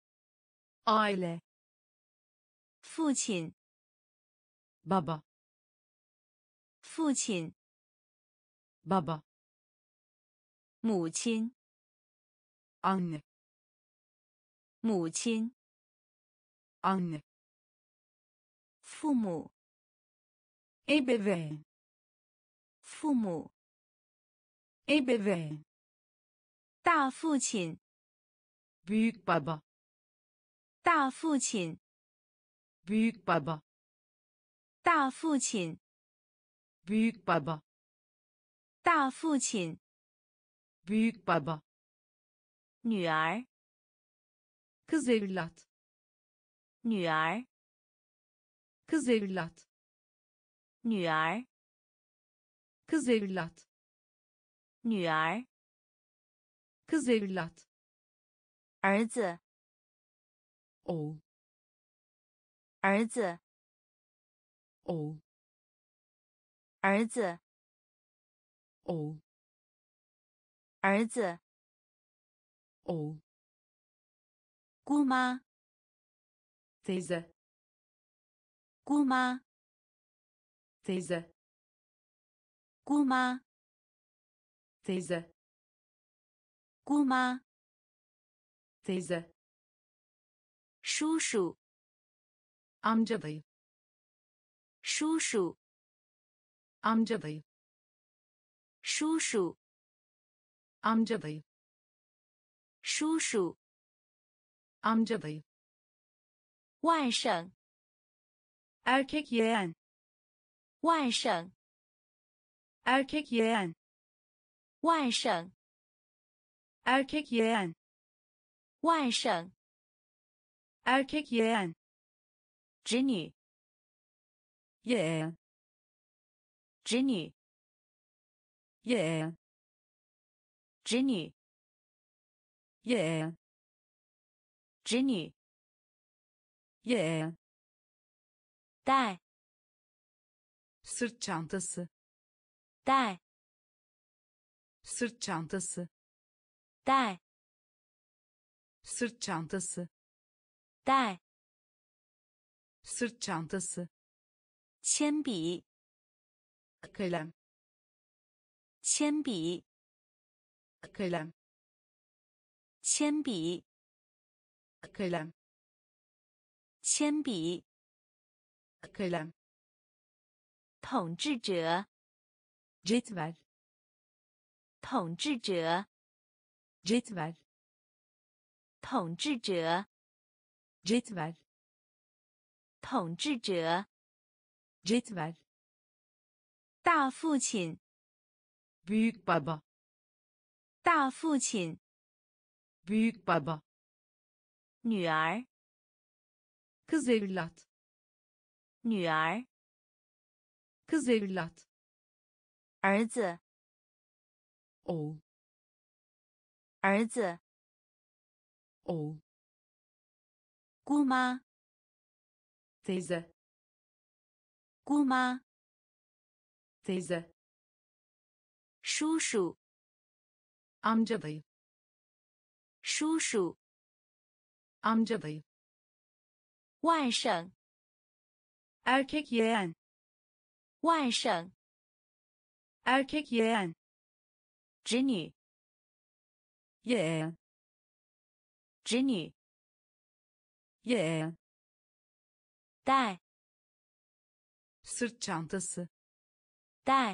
aile, 父亲， baba, 父亲， baba, 母亲， anne, 母亲， anne, 父母， ebeveyn, 父母， ebeveyn, 大父亲， büyük baba, 大父亲， büyük baba, 大父亲， büyük baba, 大父亲， büyük baba, 女儿， kız evlat, 女儿， kız evlat, 女儿， kız evlat, 女儿， kız evlat, 儿子， oğul, 儿子， oğul, 儿子， oğul, 儿子， oğul, 姑妈， teyze, 姑妈， teyze, 姑妈， teyze, 姑妈， teyze, 叔叔， amca dayı, 叔叔， amca dayı, 叔叔， amca dayı, 叔叔， amca dayı, 外甥， erkek yeğen, 外甥， erkek yeğen, 外甥， erkek yeğen, 外甥， erkek yeğen, 侄女， yeğen, 侄女， yeğen, 侄女， yeğen, 侄女， yeğen, 带， sırt çantası, 带， sırt çantası, 袋 sırt çantası, 袋 sırt çantası, 铅笔 kalem, 铅笔 kalem, 铅笔 kalem, 铅笔 kalem, 统治者 cetvel, 统治者 cetvel, 统治者 cetvel, 统治者 cetvel, 大父亲 büyük baba, 大父亲 büyük baba, 女儿 kız evlat, 女儿 kız evlat, 儿子 oğul, 儿子 oğul, 姑妈 teyze, 姑妈 teyze, 叔叔 amca dayı, 叔叔 amca dayı, 外甥 erkek yeğen, 外甥 erkek yeğen, 侄女 yeğen, 侄女 yeğen, 袋 sırt çantası, 袋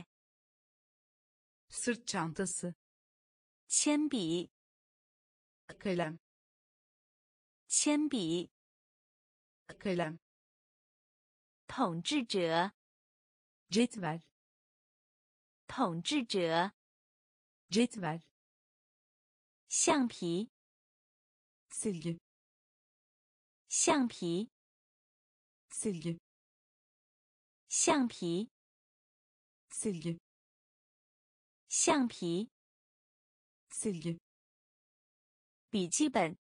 sırt çantası, 铅笔 kalem, 铅笔 kalem, 统治者 cetvel, 统治者 cetvel, 橡皮 silgi, 橡皮 silgi, 橡皮 silgi, 橡皮 silgi, 笔记本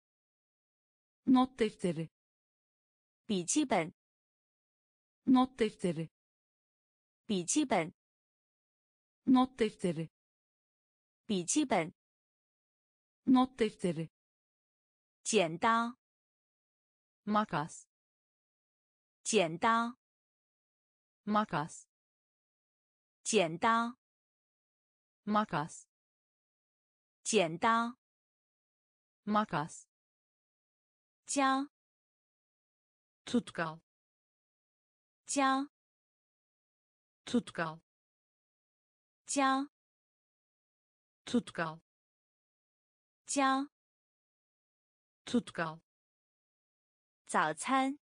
not defteri, 笔记本 not defteri, 笔记本 not defteri, 笔记本 not defteri, 剪刀 makas, 剪刀 makas, 剪刀 makas, 剪刀 makas, 胶 tutkal, 胶 tutkal, 胶 tutkal, 胶 tutkal, 早餐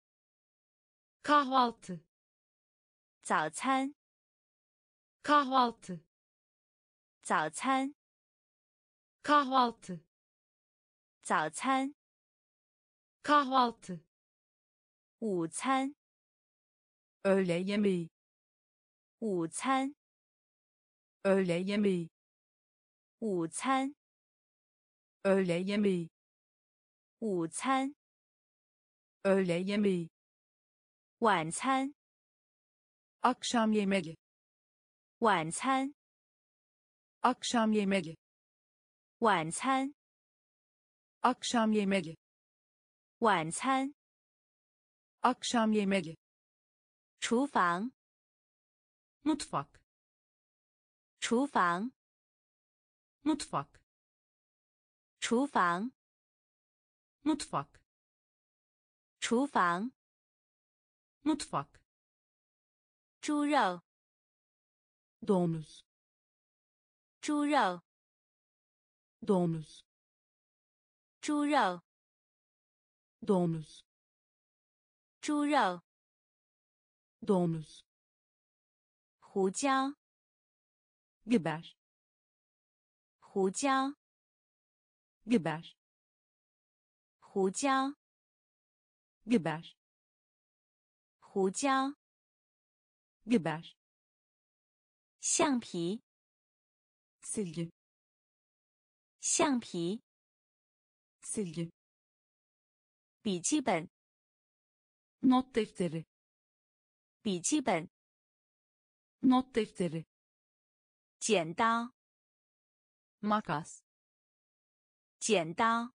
kahvaltı, 早餐 kahvaltı, 早餐 kahvaltı, 早餐 kahvaltı, 午餐 öğle yemeği, 午餐 öğle yemeği, 午餐 öğle yemeği, 午餐 öğle yemeği, 晚餐 akşam yemeği, 晚餐 akşam yemeği, 晚餐 akşam yemeği, 晚餐 akşam yemeği, 厨房 mutfak, 厨房 mutfak, 厨房 mutfak, 厨房 mutfak, 猪肉 domuz, 猪肉 domuz, 猪肉 domuz, 猪肉 domuz, 胡椒 biber, 胡椒 biber, 胡椒 biber, 胡椒 biber, 橡皮 silgi, 橡皮 silgi, 笔记本 not defteri, 笔记本 not defteri, 剪刀 makas, 剪刀，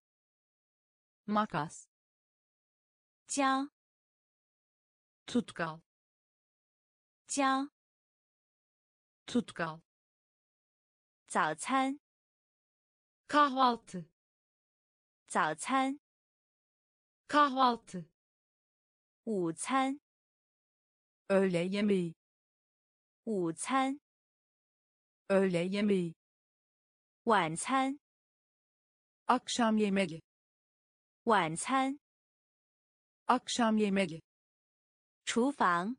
makas, 胶， tutkal, 胶， tutkal, 早餐， kahvaltı, 早餐， kahvaltı, 午餐， öğle yemeği, 午餐， öğle yemeği, 晚餐， akşam yemeği, 晚餐， akşam yemeği, 厨房，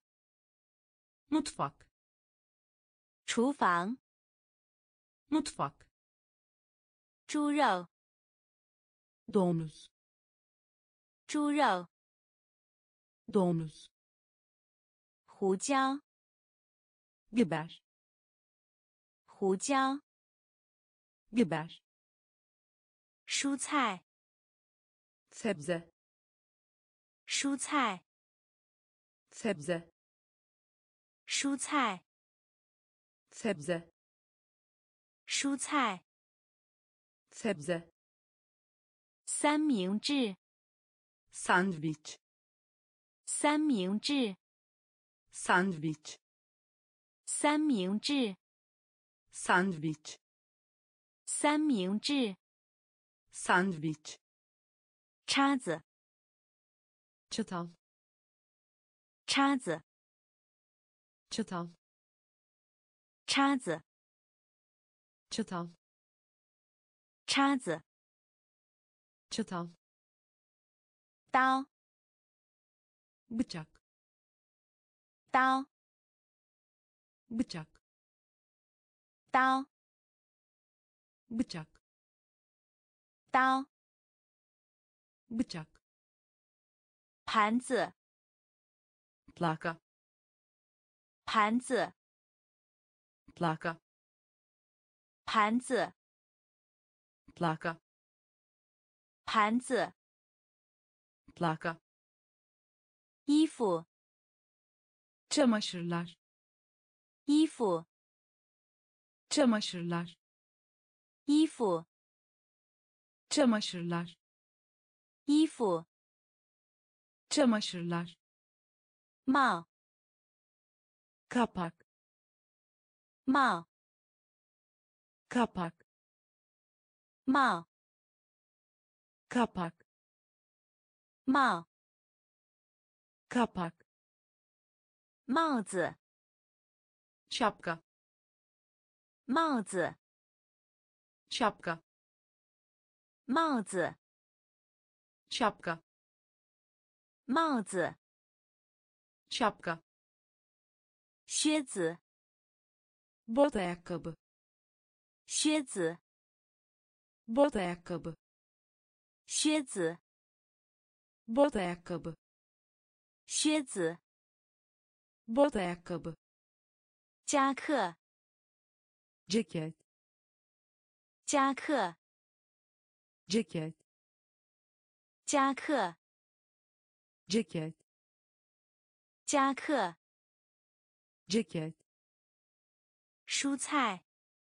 mutfak, 厨房， mutfak, 猪肉， domuz, 猪肉， domuz, 胡椒， biber, 胡椒， biber, 蔬菜， sebze, 蔬菜， sebze, 蔬菜， sebze, 蔬菜， sebze, 三明治， sandviç, 三明治， sandviç, 三明治， sandviç, 三明治， sandviç, 叉子， çatal, 叉子， çatal, 叉子， çatal, 叉子， çatal, 刀， bıçak, 刀， bıçak, 刀， bıçak, 刀， bıçak, 盘子， plaka, 盘子， plaka, 盘子， plaka, 盘子， plaka, 衣服， çamaşırlar, 衣服， çamaşırlar, 衣服， çamaşırlar, 衣服， çamaşırlar, 帽， kapak, 帽， kapak, 帽， kapak, 帽， kapak, 帽子， şapka, 帽子， şapka, 帽子， şapka, 帽子， şapka, 靴子， bot ayakkabı, 靴子， bot ayakkabı, 靴子， bot ayakkabı, 靴子， bot ayakkabı, 夹克， ceket, 夹克， ceket, 夹克， ceket, 夹克， ceket, 蔬菜，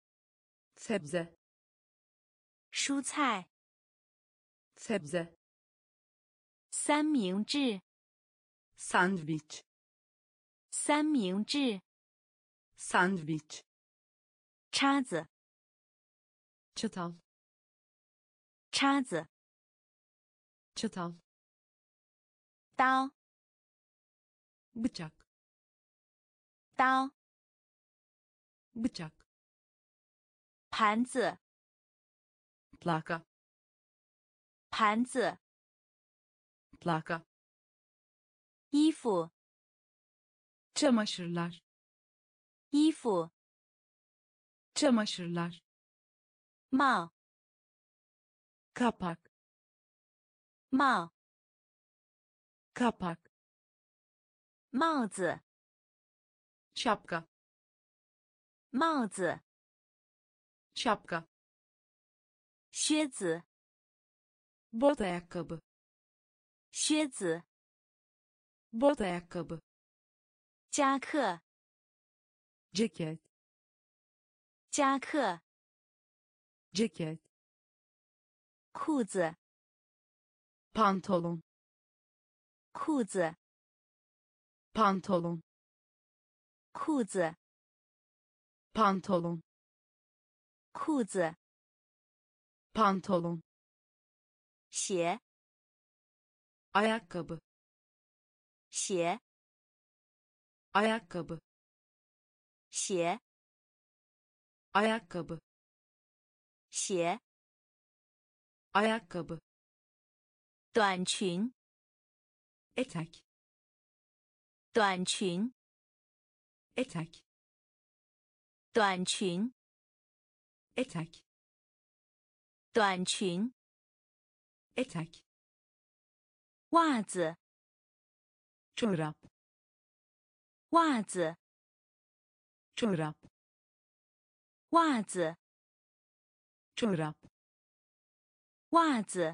sebze, 蔬菜， sebze, 三明治， sandviç, 三明治， sandviç, 叉子， çatal, 叉子， çatal, 刀， bıçak, 刀， bıçak, 盘子， plaka, 盘子， plaka, 衣服， çamaşırlar, 衣服， çamaşırlar, 帽， kapak, 帽， kapak, 帽子， şapka, 帽子， şapka, 靴子， bot ayakkabı, 靴子， bot ayakkabı, 夹克， ceket, 夹克， ceket, 裤子， pantolon, 裤子， pantolon, 裤子， pantolon, 裤子， pantolon, 鞋， ayakkabı, 鞋， ayakkabı, 鞋， ayakkabı, 鞋， ayakkabı, 短裙， etek, 短裙， etek, 短裙， etek, 短裙， etek, 袜子， çorap, 袜子， çorap, 袜子， çorap, 袜子，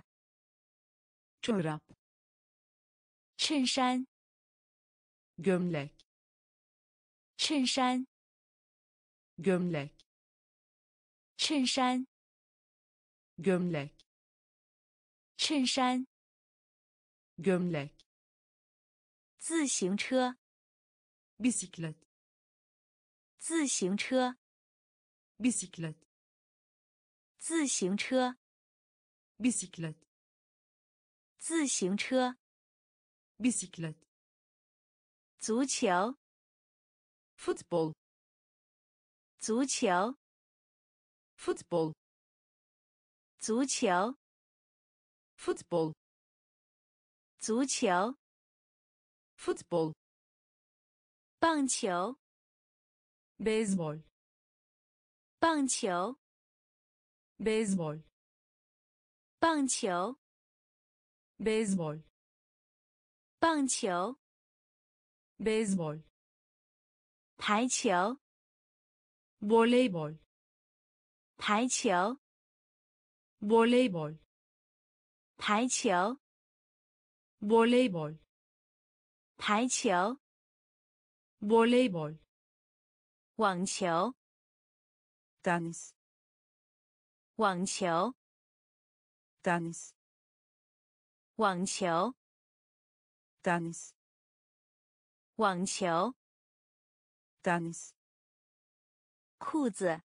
çorap, 衬衫， gömlek, 衬衫， gömlek, 衬衫， gömlek, 衬衫， gömlek, 自行车， bisiklet, 自行车， bisiklet, 自行车， bisiklet, 自行车， bisiklet, 足球， futbol, 足球， futbol, 足球， futbol, 足球， futbol, 棒球， beyzbol, 棒球， beyzbol, 棒球， beyzbol, 棒球， beyzbol, 排球， voleybol, 排球， voleybol, 排球， voleybol, 排球， voleybol, 网球， tenis, 网球， tenis, 网球， tenis, 网球， tenis, 裤子，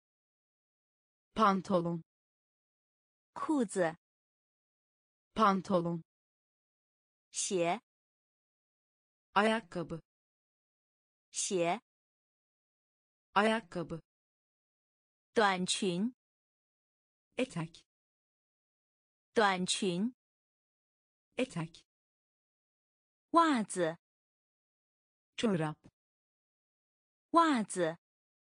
pantolon, 裤子， pantolon, 鞋， ayakkabı, 鞋， ayakkabı, 短裙， etek, 短裙， etek, 袜子， çorap, 袜子，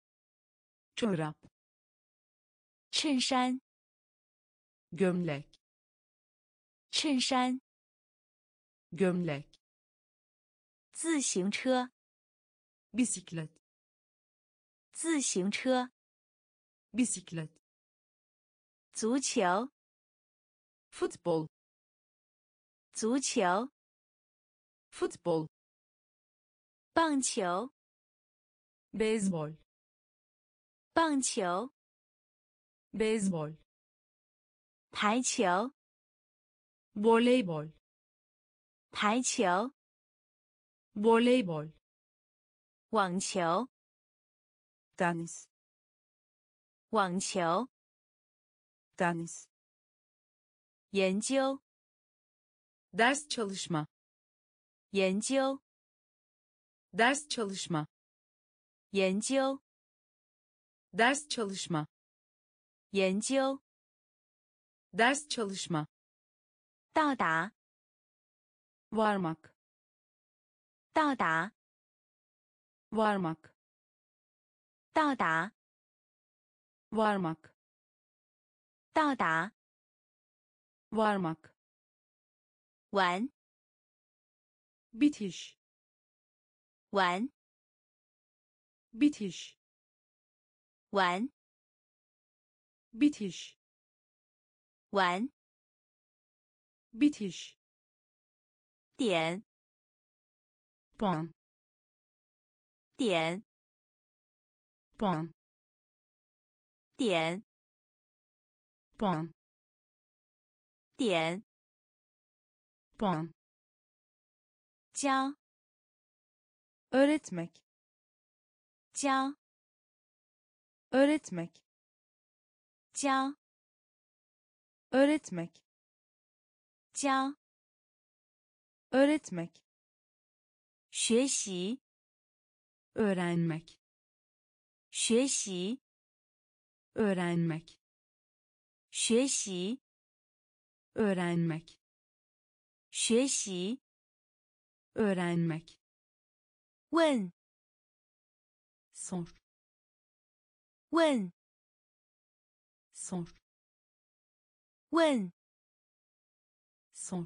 çorap, 衬衫， gömlek, 衬衫， gömlek, 自行车， bisiklet, 自行车， bisiklet, 足球， futbol, 足球， futbol, 棒球， beyzbol, 棒球， beyzbol, 排球， voleybol, 排球， voleybol, 网球， tenis, 网球， tenis, 研究， ders çalışma, 研究， ders çalışma, 研究， ders çalışma, 研究， ders çalışma, 到达， varmak, 到达， varmak, 到达， varmak, 到达， varmak, 玩， bitiş, 玩， bitiş, 玩， bitiş, 玩， bitiş, 点， puan, 点， puan, 点， puan, 点 puan, 教 öğretmek, 教 öğretmek, 教 öğretmek, 教 öğretmek, 学习 öğrenmek, 学习 öğrenmek, 学习 öğrenmek, 学习 öğrenmek, 问 sor, 问 sor, 问 sor,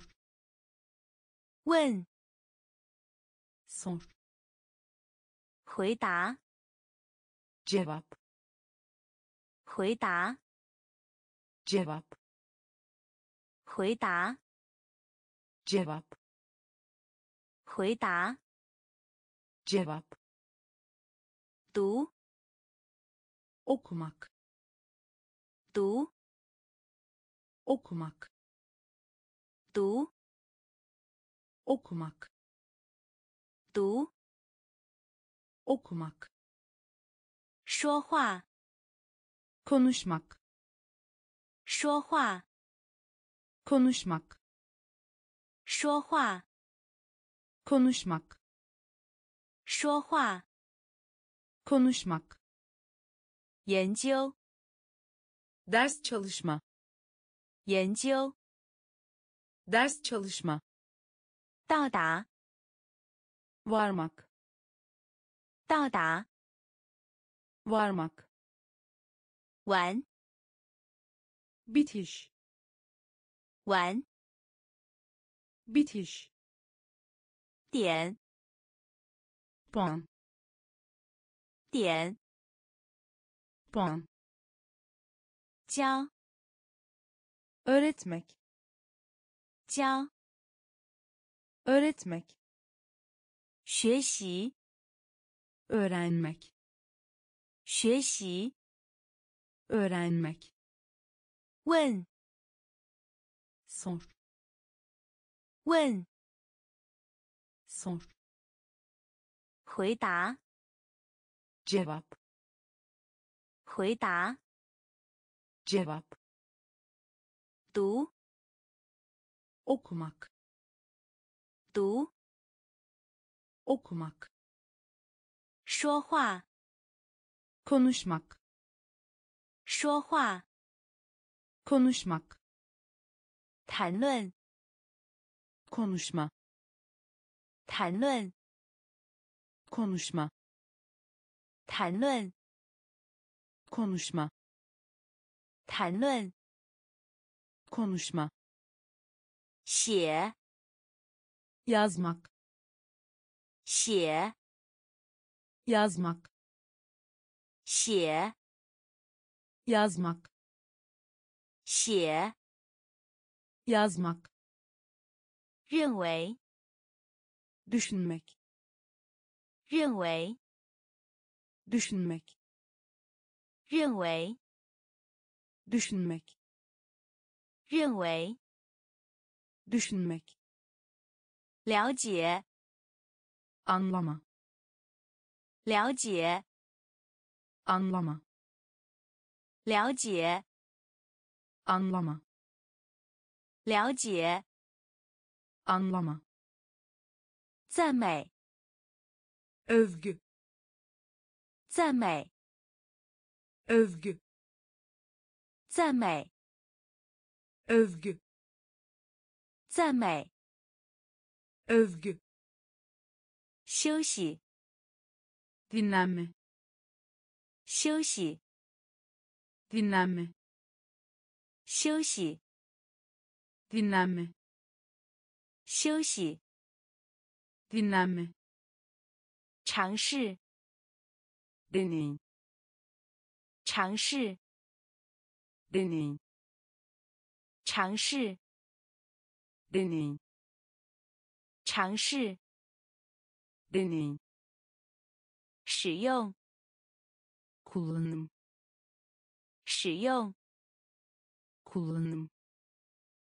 问 sor, 回答 cevap, 回答 cevap, 回答 cevap, 回答 cevap, 读 okumak, 读 okumak, 读 okumak, 读 okumak, 说话 konuşmak, 说话 konuşmak, 说话 konuşmak, 说话 konuşmak, 研究 ders çalışma, 研究 ders çalışma, 到达 varmak, 到达 varmak, 玩 bitiş, 玩 bitiş, 点 puan, 点 puan, 教 öğretmek, 教 öğretmek, 学习 öğrenmek, 学习 öğrenmek, 问 sor, 问 sor, 回答 cevap, 回答 cevap, 读 okumak, 读 okumak, 说话 konuşmak, 说话 konuşmak, 谈论 konuşma, 谈论 konuşma, 谈论 konuşma, 谈论 konuşma, 写 yazmak, 写 yazmak, 写 yazmak, 写 yazmak, 认为 düşünmek, 认为 düşünmek, 认为 düşünmek, 认为 düşünmek, 了解 anlama, 了解 anlama, 了解 anlama, 了解 anlama, 赞美 övgü, 赞美 övgü, 赞美 övgü, 赞美 övgü, 休息 dinlenme, 休息 dinlenme, 休息 dinlenme, 休息 dinlenme, 尝试 deneyim, 尝试 deneyim, 尝试 deneyim, 尝试 deneyim, 使用 kullanım, 使用 kullanım,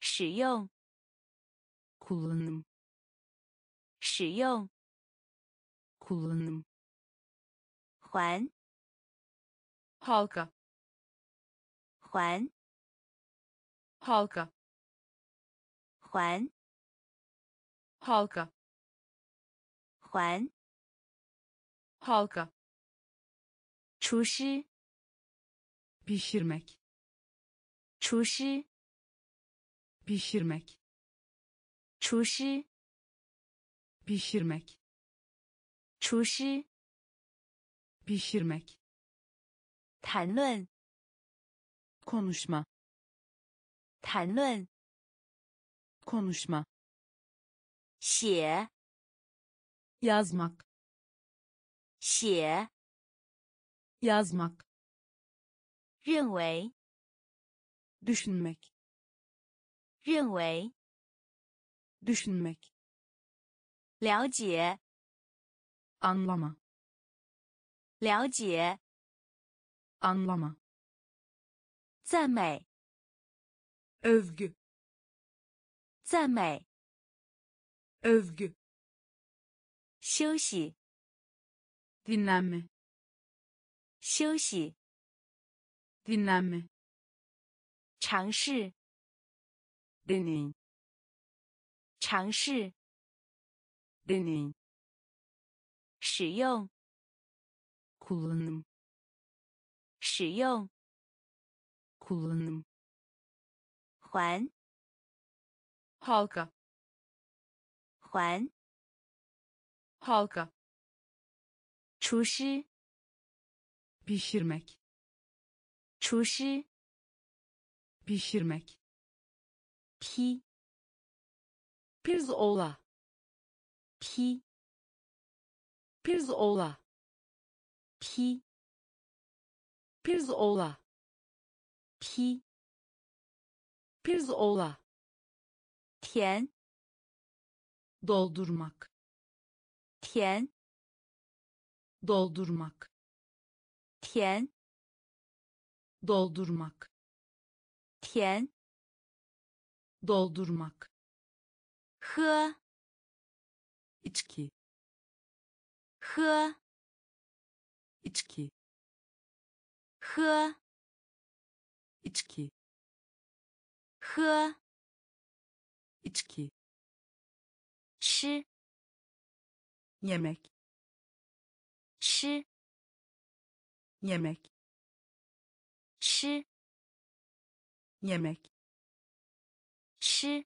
使用 kullanım 使用 kullanım 环 halka 环 halka 环 halka 环 halka 厨师 pişirmek 厨师 pişirmek 厨师 pişirmek 厨师 pişirmek 谈论 konuşma 谈论 konuşma 写 yazmak 写 yazmak 认为 düşünmek 认为 düşünmek 了解 anlama 了解 anlama 赞美 övgü 赞美 övgü 休息 dinlenme 休息 dinlenme 尝试 deney 尝试 deney 使用 kullanım 使用 kullanım 环 halka 环 halka 厨师 pişirmek 厨师 pişirmek 劈 pirzola 劈 pirzola 劈 pirzola 劈 pirzola 填 doldurmak 填 doldurmak 填 doldurmak 填 doldurmak 喝 içki 喝 içki 喝 içki 喝 içki 吃 yemek 吃 yemek 吃 yemek 吃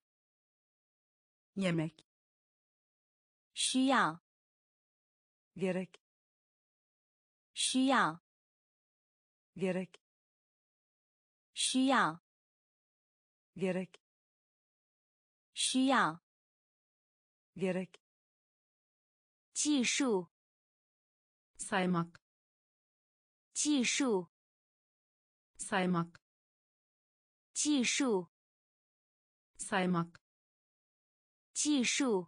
yemek 需要 gerek 需要 gerek 需要 gerek 需要 gerek 技术 saymak 技术 saymak 技术 saymak 技术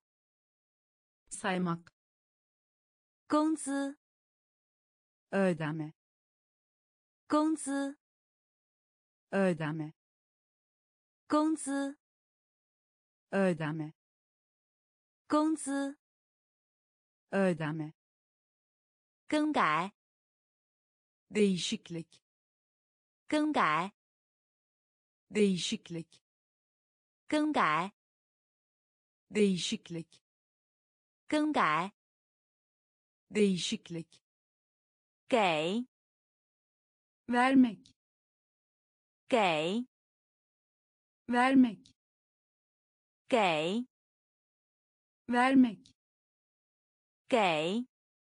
saymak 工资 ödeme 工资 ödeme 工资 ödeme 工资 ödeme 更改 değişiklik 更改 değişiklik 更改 değişiklik 更改 değişiklik 给 vermek 给 vermek 给 vermek 给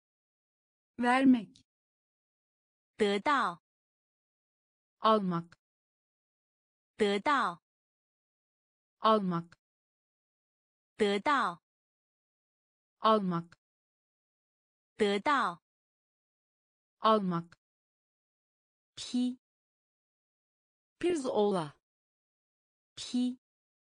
vermek 得到 almak 得到 almak 得到 almak 得到 almak 劈 pirzola 劈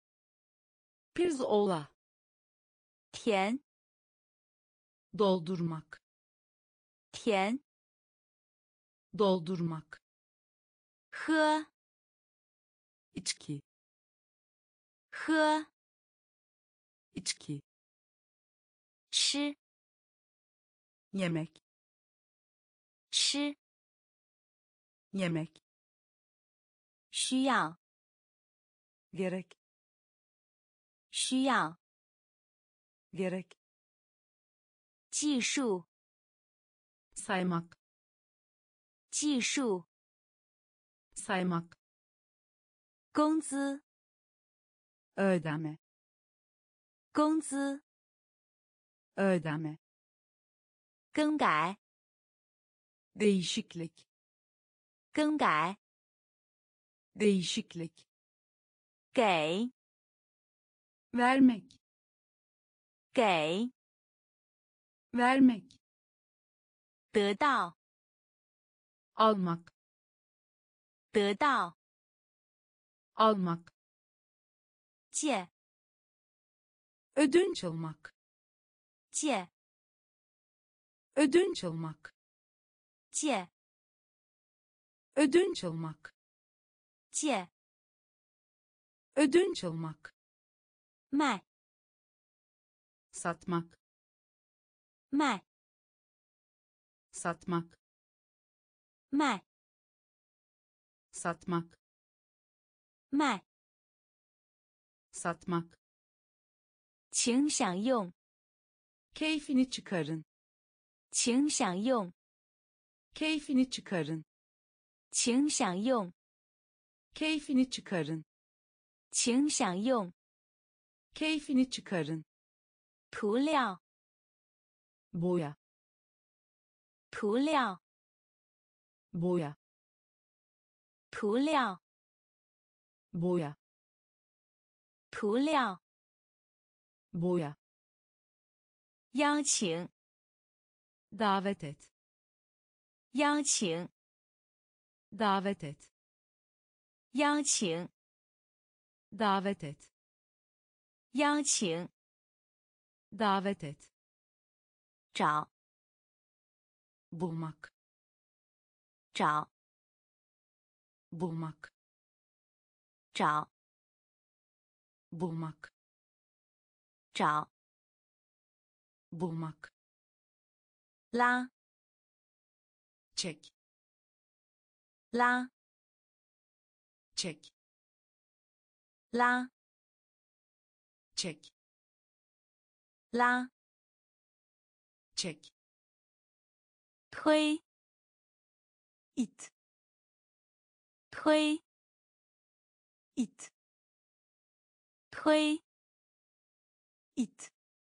pirzola 填 doldurmak 填 doldurmak 喝 içki 喝 içki, 吃 yemek, 吃 yemek, 需要 gerek, 需要 gerek, 技术 saymak, 技术 saymak, 工资 ödeme, 工资 ödeme, 更改 değişiklik, 更改 değişiklik, 给 vermek, 给 vermek, 得到 almak, 得到 almak, 借 ödünç almak, 借 ödünç almak, 借 ödünç almak, 借 ödünç almak, 卖 satmak, 卖 satmak, 卖 satmak, 卖 satmak, 请享用 keyfini çıkarın, 请享用 keyfini çıkarın, 请享用 keyfini çıkarın, 请享用 keyfini çıkarın, 涂料 boya, 涂料 boya, 涂料 boya, 涂料 boya, 邀请 davet et, 邀请 davet et, 邀请 davet et, 邀请 davet et, 找 bulmak, 找 bulmak, 找 bulmak, 找 bulmak, 拉 çek, 拉 çek, 拉 çek, 拉 çek, 推 it, 推 it, 推 it,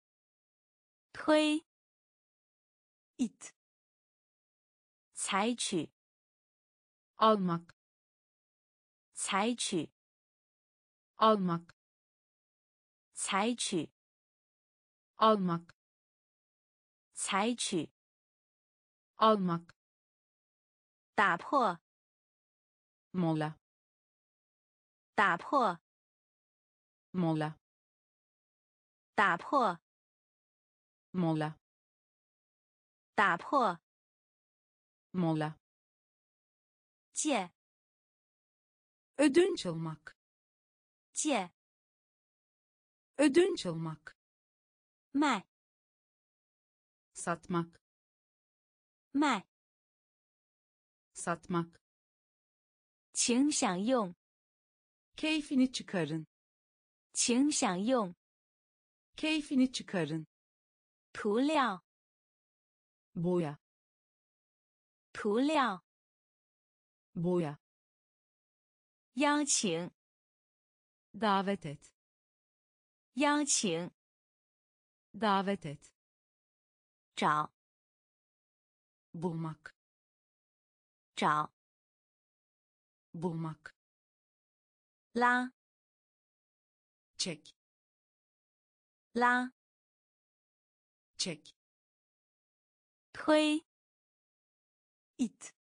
推 it, 采取 almak, 采取 almak, 采取 almak, 采取 almak, 打破 mola, 打破 mola, 打破 mola, 打破 mola, 借 ödünç almak, 借 ödünç almak, 卖 satmak, 卖 satmak, 请享用 keyfini çıkarın, 请享用 keyfini çıkarın, 涂料 boya, 涂料 boya, 邀请 davet et, 邀请 davet et, 找 bulmak, 找 bulmak, 拉 çek, 拉 çek, 推 it,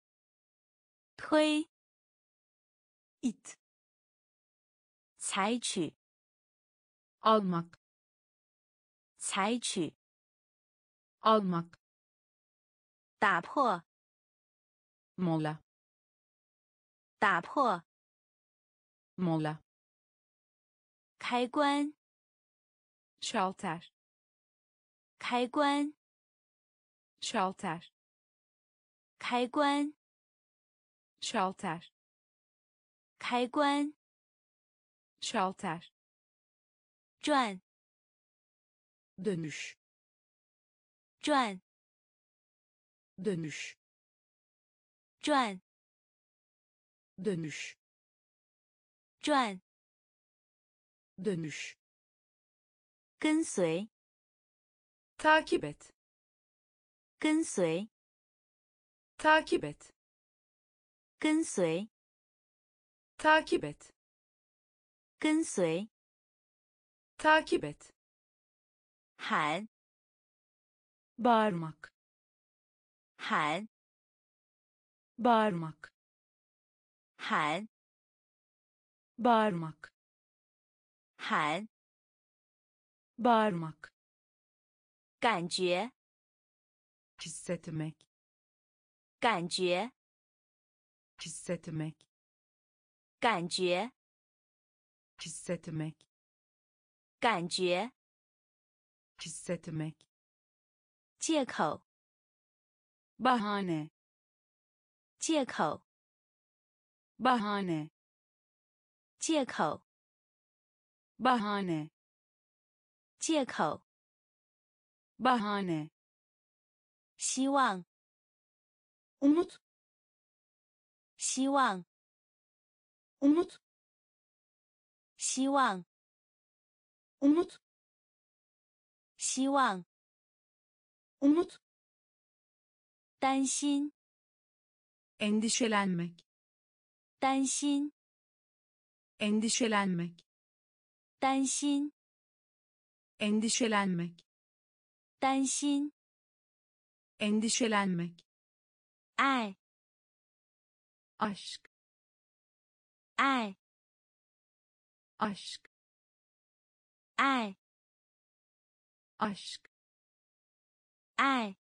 推 it, 采取 almak, 采取 almak, 打破 mola, 打破 mola, 开关， şalter, 开关， şalter, 开关， şalter, 开关， şalter, 转， dönüş, 转， dönüş, 转， dönüş, 转， dönüş, 跟随， takip et, 跟随， takip et, 跟随， takip et, 跟随， takip et, 喊， bağırmak, 喊， bağırmak, 喊， bağırmak, 喊， bağırmak, 感觉， hissetmek, 感觉， hissetmek, 感觉， hissetmek, 感觉， hissetmek, 借口， bahane, 借口， bahane, 借口， bahane, 借口， bahane, 希望， umut, 希望， umut, 希望， umut, 希望， umut, 担心， endişelenmek, 担心， endişelenmek, 担心， endişelenmek, 担心， endişelenmek, 爱， aşk, 爱， aşk, 爱， aşk, 爱，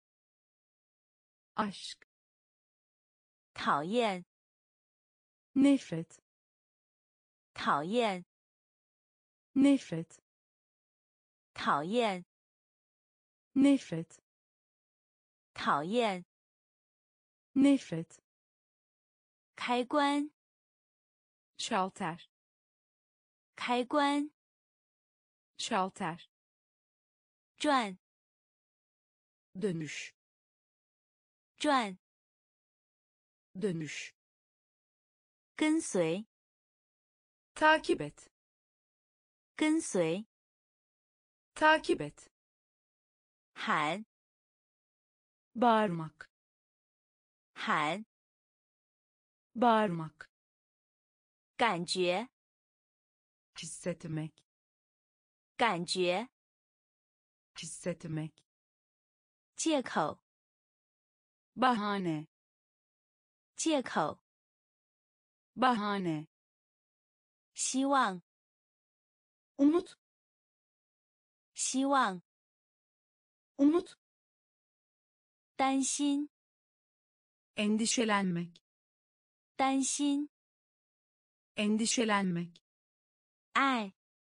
aşk, 讨厌， nefret, 讨厌， nefret, 讨厌， nefret, 讨厌， nefret, 开关， şalter, 开关， şalter, 转， dönüş, 转， dönüş, 跟随， takip et, 跟随， takip et, 喊， bağırmak, 喊， bağırmak, 感觉， hissetmek, 感觉， hissetmek, 借口， bahane, 借口， bahane, 希望， umut, 希望， umut, 担心， endişelenmek, 担心， endişelenmek, 爱，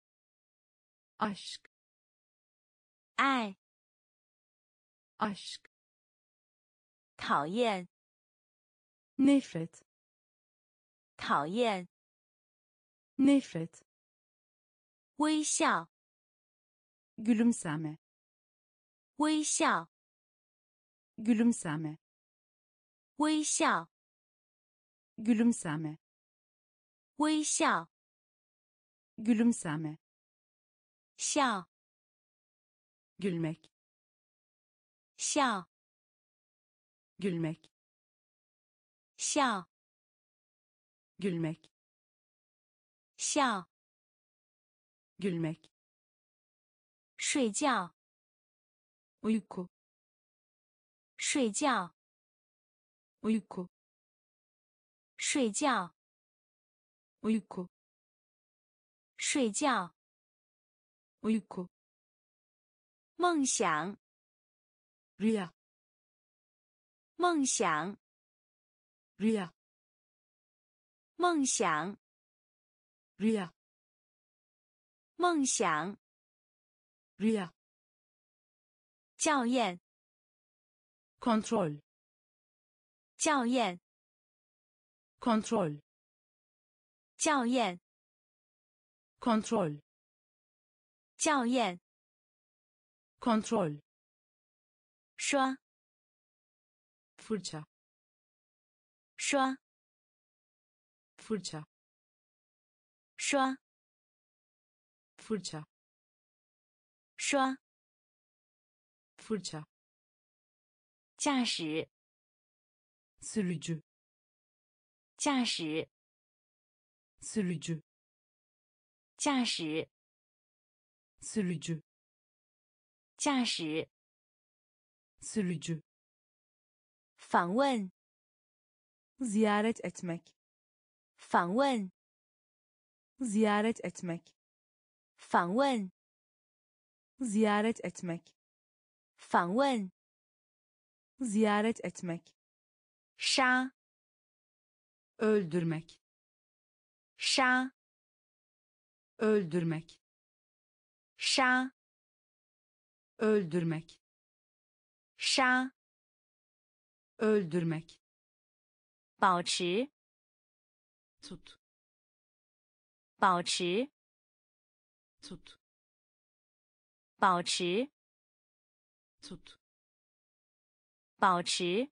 aşk, 爱， aşk, 讨厌， nefret, 讨厌， nefret, 微笑， gülümseme, 微笑， gülümseme, 微笑， gülümseme, 微笑， gülümseme, 笑， gülmek, 笑， gülmek, 笑， gülmek, 笑， gülmek, 睡觉， uyku, 睡觉， uyku, 睡觉， uyku, 睡觉， uyku, 梦想， rüya, 梦想， rüya, 梦想， rüya, 梦想， rüya, 校验， kontrol, 校验， kontrol, 校验， kontrol, 校验， kontrol, 刷， fırça, 刷， fırça, 刷， fırça, 刷， fırça, 驾驶， sürücü, 驾驶， sürücü, 驾驶， sürücü, 驾驶， sürücü, 访问， ziyaret etmek, 访问， ziyaret etmek, 访问， ziyaret etmek, 访问， ziyaret etmek, 杀， öldürmek, 杀， öldürmek, 杀， öldürmek, 杀， öldürmek, 保持， tut, 保持， tut, 保持， tut, 保持，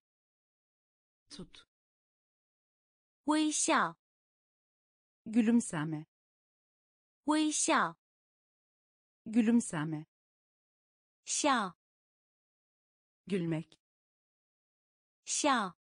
tut, 微笑， gülümseme, 微笑， gülümseme, 笑， gülmek, 笑，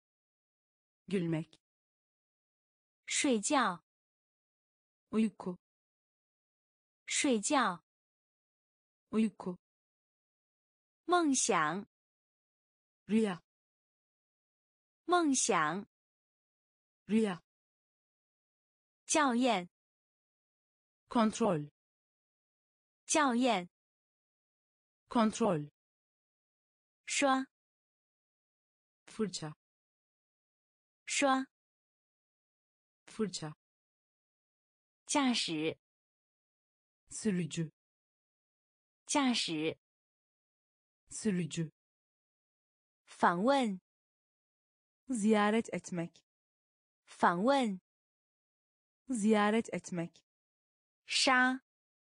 gülmek, 睡觉， uyku, 睡觉， uyku, 梦想， rüya, 梦想， rüya, 校验， kontrol, 校验， kontrol, 刷， fırça, 刷， fırça, 驾驶， sürücü, 驾驶， sürücü, 访问， ziyaret etmek, 访问， ziyaret etmek, 杀，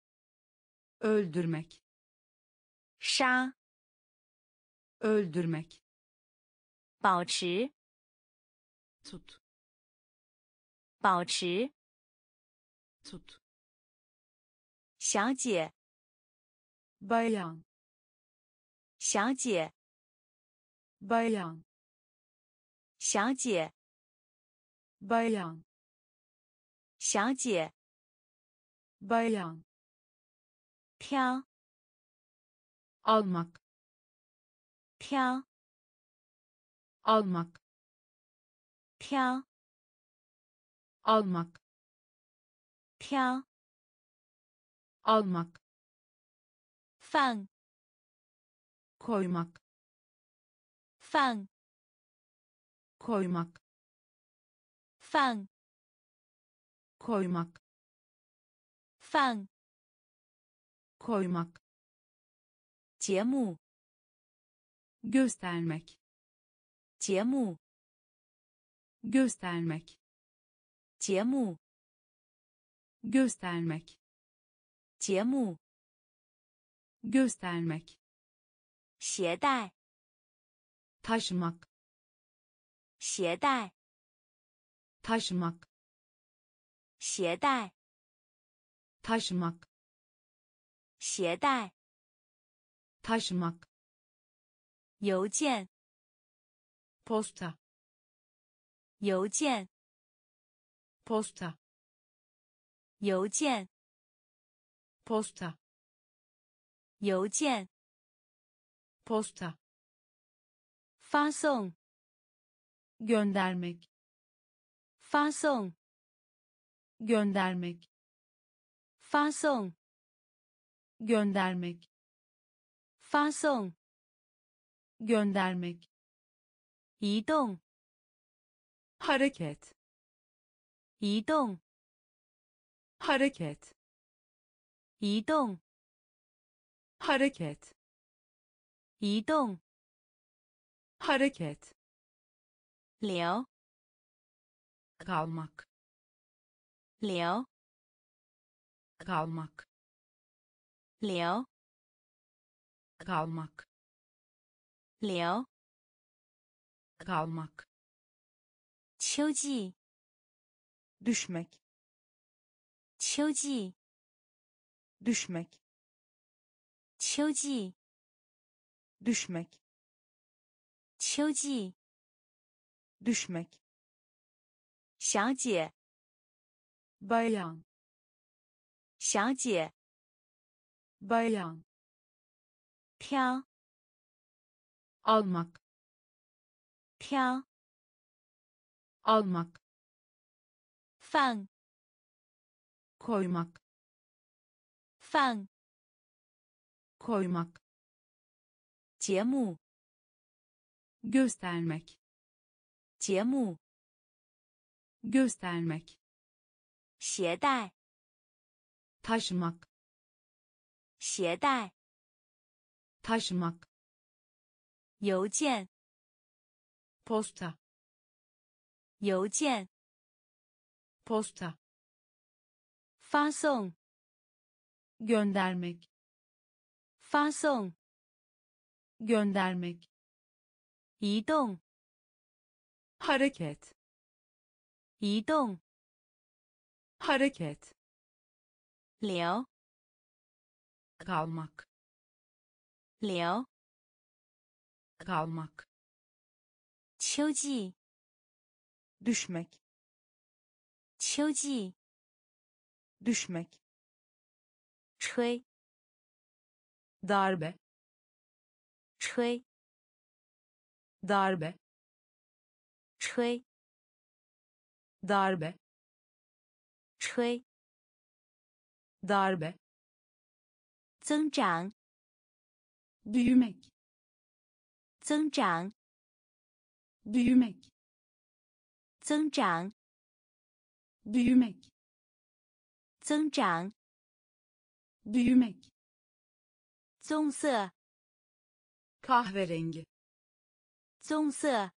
öldürmek, 杀， öldürmek, 保持， tut, 保持， tut, 小姐， bayan, 小姐， bayan, 小姐， bayan, 小姐， bayan, 挑， almak, 挑， almak, 挑， almak, 挑， almak, 放， koymak, 放， koymak, 放， koymak, 放， koymak, 节目， göstermek, 节目， göstermek, 节目， göstermek, 节目， göstermek, 携带， taşımak, 携带， taşımak, 携带， taşımak, 携带， taşımak, 邮件， posta, 邮件， posta, 邮件， posta, 邮件， posta, 发送， göndermek, 发送， göndermek, 发送， göndermek, 发送， göndermek, 移动， hareket, 移动， hareket, 移动， hareket, 移动， hareket, 流， kalmak, 流， kalmak, 流， kalmak, 流， kalmak, 秋季， düşmek, 秋季， düşmek, 秋季， düşmek, 秋季， düşmek, 小姐， bayan, 小姐， bayan, 挑， almak, 挑， almak, 放， koymak, 放， koymak, 节目， göstermek, 节目， göstermek, 携带， taşımak, 携带， taşımak, 邮件， posta, 邮件， posta, 发送， göndermek, 发送， göndermek, 移动， hareket, 移动， hareket, 流， kalmak, 流， kalmak, 秋季， düşmek, 秋季， düşmek, 吹， darbe, 吹， darbe, 吹， darbe, 吹， darbe, 增长， büyümek, 增长， büyümek, 增长， büyümek, 增长， büyümek, 棕色， kahverengi, 棕色，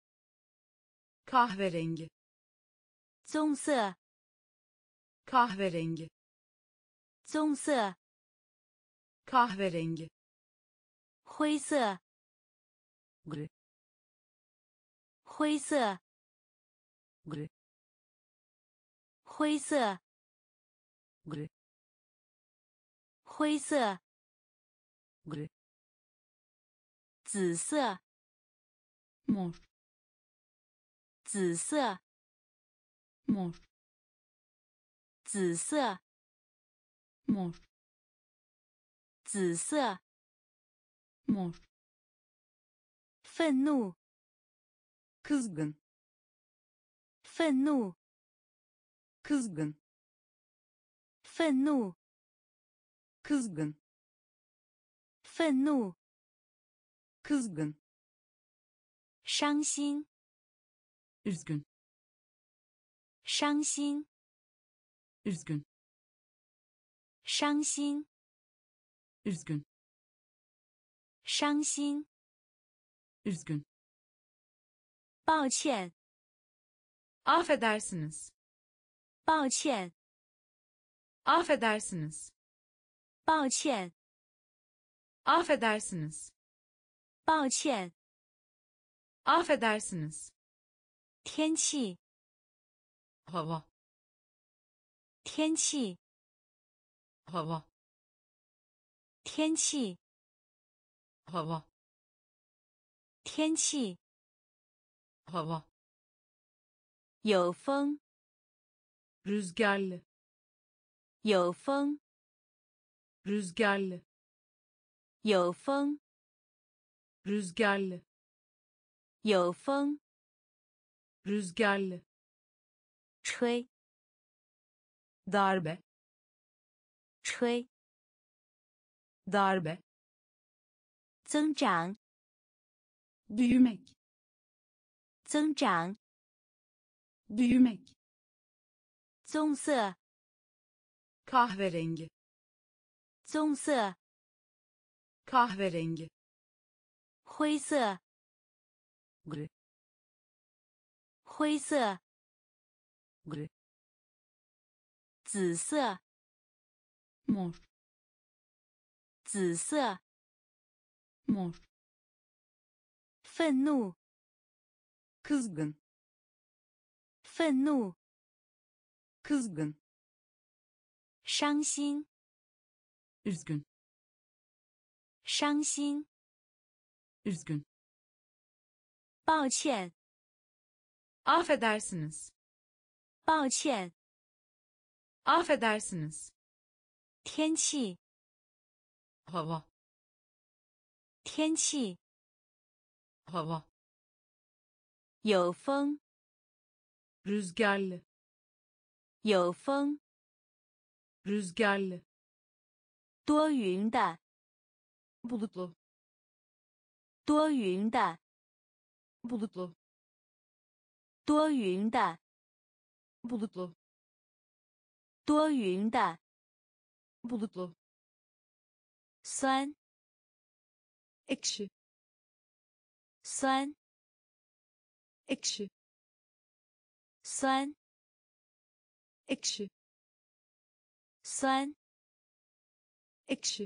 kahverengi, 棕色， kahverengi, 棕色， kahverengi, 灰色， gri, 灰色， gri, 灰色， gri, 灰色， gri, 紫色， mor, 紫色， mor, 紫色， mor, 紫色， mor, 愤怒， kızgın, 愤怒， kızgın, 愤怒， kızgın, 愤怒， kızgın, 伤心， üzgün, 伤心， üzgün, 伤心， üzgün, 伤心， üzgün, 抱歉， affedersiniz, 抱歉， affedersiniz, 抱歉， affedersiniz, 抱歉， affedersiniz, 天气， hava, 天气， hava, 天气， hava, 天气， hava, 有风， rüzgarlı, 有风， rüzgarlı, 有风， rüzgarlı, 有风， rüzgarlı, 吹， darbe, 吹， darbe, 增长， büyümek, 增长， büyümek, 棕色， kahverengi, 棕色 kahverengi 灰色 gri 灰色 gri 紫色 mor 紫色 mor 愤怒 kızgın 愤怒 kızgın 伤心 üzgün 伤心 üzgün 抱歉 affedersiniz 抱歉 affedersiniz 天气 hava 天气 hava 有风 rüzgarlı 有风 rüzgarlı 多云的 bulutlu 多云的 bulutlu 多云的 bulutlu 多云的 bulutlu 酸 ekşi 酸 ekşi 酸 ekşi 酸 ekşi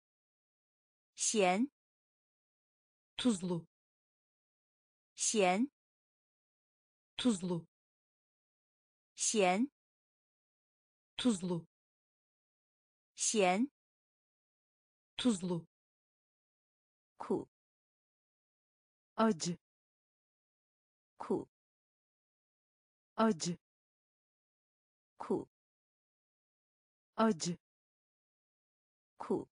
咸 tuzlu 咸 tuzlu 咸 tuzlu 咸 tuzlu 苦 acı 苦 acı 苦 acı 苦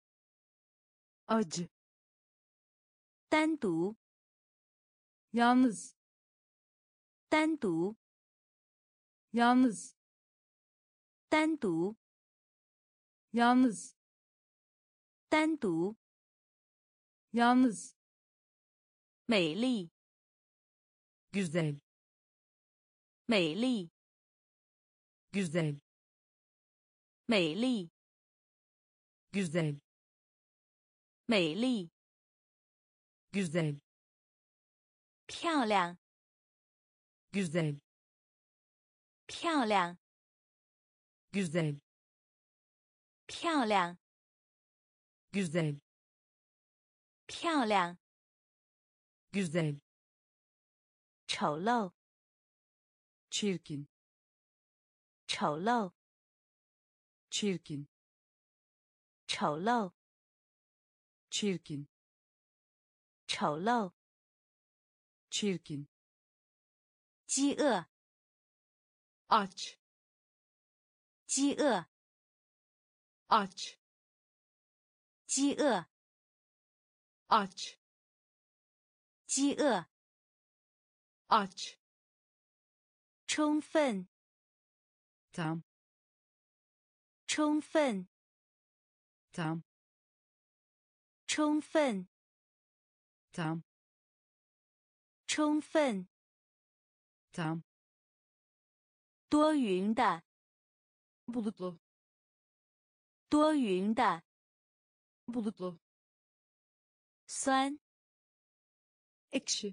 acı 单独 yalnız 单独 yalnız 单独 yalnız 单独 yalnız 美丽 güzel 美丽 güzel 美丽 güzel 美丽 güzel 漂亮 güzel 漂亮 güzel 漂亮 güzel 漂亮 güzel 丑陋 çirkin 丑陋 çirkin 丑陋 çirkin 丑陋 çirkin 饥饿 aç 饥饿 aç 饥饿 aç 饥饿 aç 充分 tam 充分 tam 充分 tam 充分 tam 多云的 bulutlu 多云的 bulutlu 酸 ekşi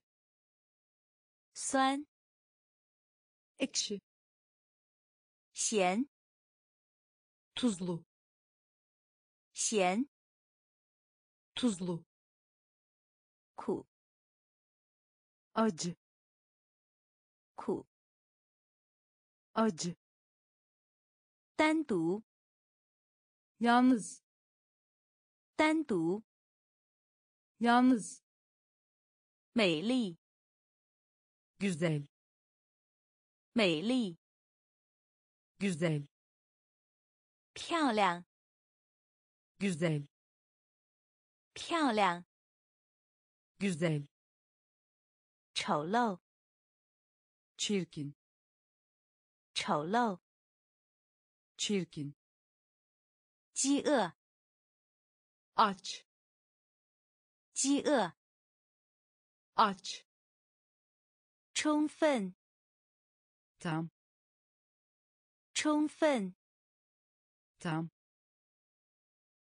酸 ekşi 咸 tuzlu 咸 tuzlu 苦 acı 苦 acı 单独 yalnız 单独 yalnız 美丽 güzel 美丽 güzel 漂亮 güzel 漂亮 güzel 丑陋 çirkin 丑陋 çirkin 饥饿 aç 饥饿 aç 充分 tam 充分 tam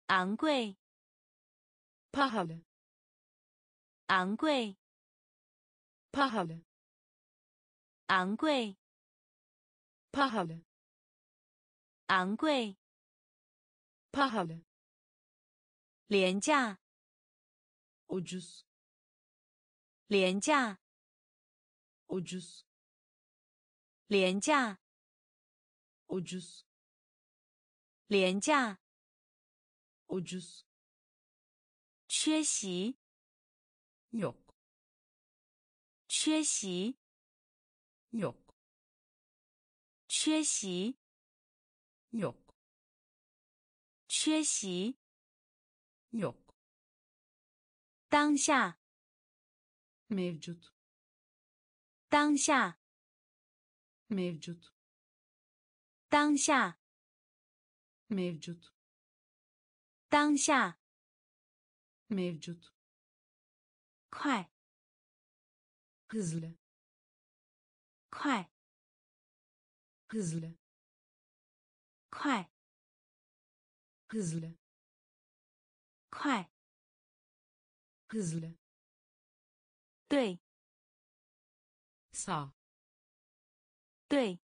昂贵， pahalı, 昂贵， pahalı, 昂贵， pahalı, 昂贵， pahalı, 廉价， ucuz, 廉价， ucuz, 廉价， ucuz, 廉价， ucuz, 缺席， yok, 缺席， yok, 缺席， yok, 缺席， yok, 当下， mevcut, 当下， mevcut, 当下， mevcut, 当下， mevcut, 快， hızlı, 快， hızlı, 快， hızlı, 快， hızlı, 对， sağ, 对，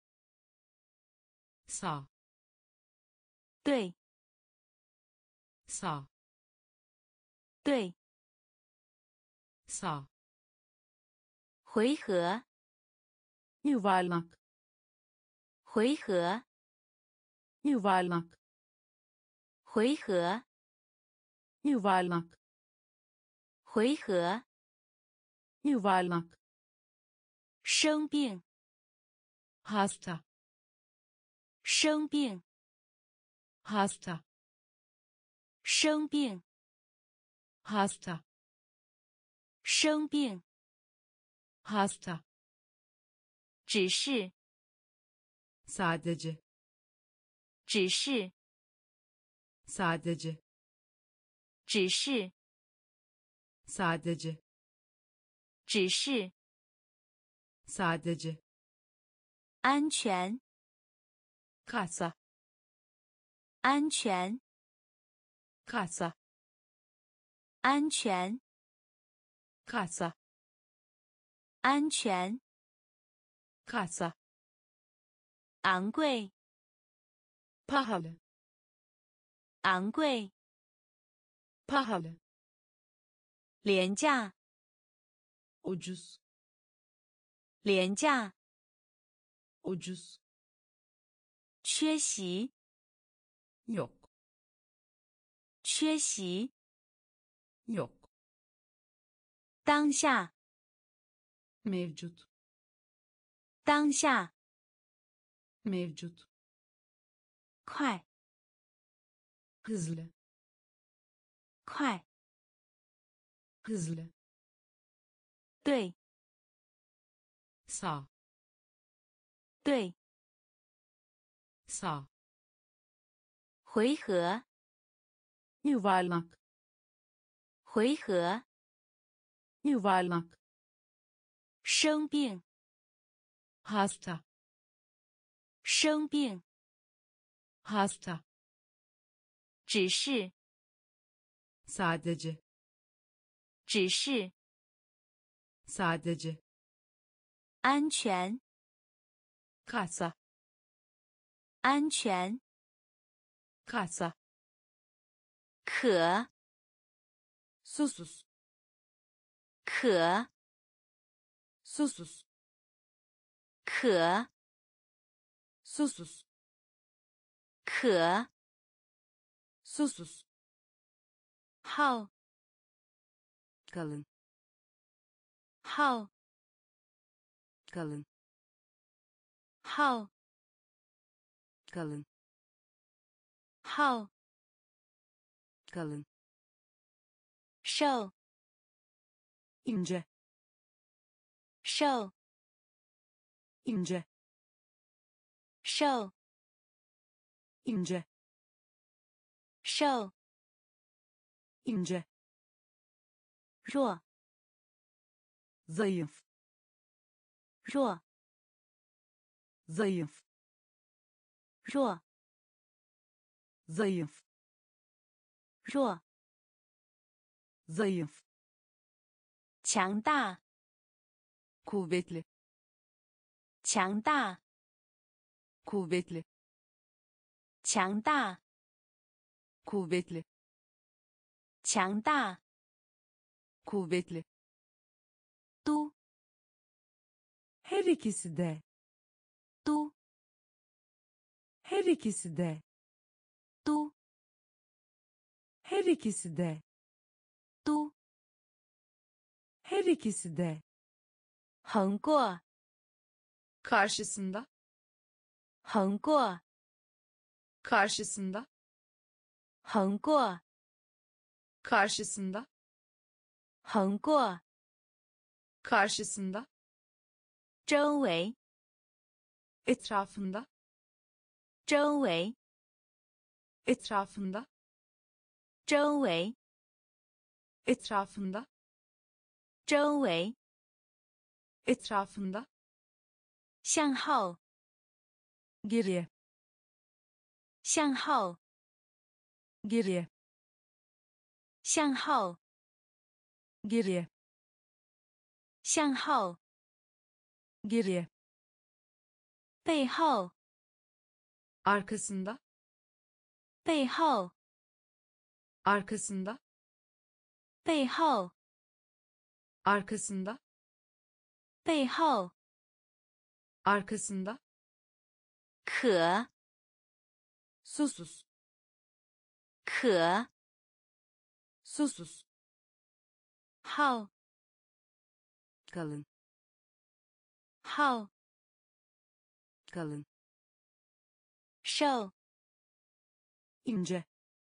sağ, 对， sağ, 对， sağ, 回合， yuvarlak, 回合， yuvarlak, 回合， yuvarlak, 回合， yuvarlak, 生病， hasta, 生病， hasta, 生病， hasta, 生病， hasta, 只是， sadece, 只是， sadece, 只是， sadece, 只是， sadece, 安全， kasa, 安全， kasa, 安全， kasa, 安全， kasa, 昂贵， pahalı, 昂贵， pahalı, 廉价， ucuz, 廉价， ucuz, 缺席， yok, 缺席， yok, 当下， mevcut, 当下， mevcut, 快， hızlı, 快， hızlı, 对， sağ, 对， sağ, 回合， yuvarlak, 回合， yuvarlak, 生病， hasta, 生病， hasta, 只是， sadece, 只是， sadece, 安全， kasa, 安全， kasa, 可， susuz, 可， susuz, 可， susuz, 可， susuz, 号， kalın, 号， kalın, 号， kalın, 号， kalın, 瘦， ince, 瘦， ince, 瘦， ince, 瘦， ince, 弱， zayıf, 弱， zayıf, 弱， zayıf, 弱， zayıf, 强大， kuvvetli, 强大， kuvvetli, 强大， kuvvetli, 强大， kuvvetli. 都 Her ikisi de, 都 her ikisi de, 都 her ikisi de, 都， her ikisi de. 横过， karşısında, 横过， karşısında, 横过， karşısında, 横过， karşısında, 周围， etrafında, 周围， etrafında, 周围， etrafında, 周围， etrafında, 向后， Geriye, 向后， geriye, 向后， geriye, 向后， geriye. 背后， arkasında, 背后， arkasında, 背后， arkasında, 背后， arkasında, 可， Susuz, 可， susuz, 号， kalın, 号， kalın, 瘦， ince,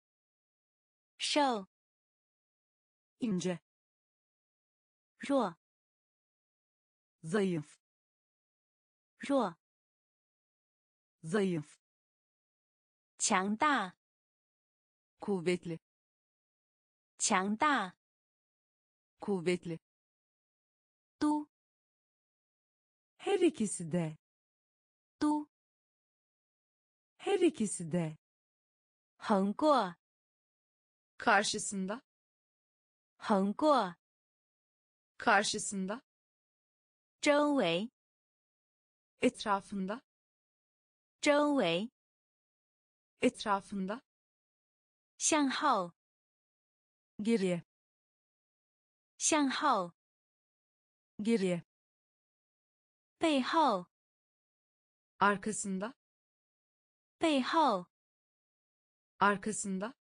瘦， ince, 弱， zayıf, 弱， zayıf, 强大， kuvvetli, 强大， kuvvetli. 都， Her ikisi de, 都， her ikisi de. 横过， karşısında, 横过， karşısında, 周围， etrafında, 周围， etrafında, 向后， Geriye, 向后， geriye, 背后， arkasında, 背后， arkasında,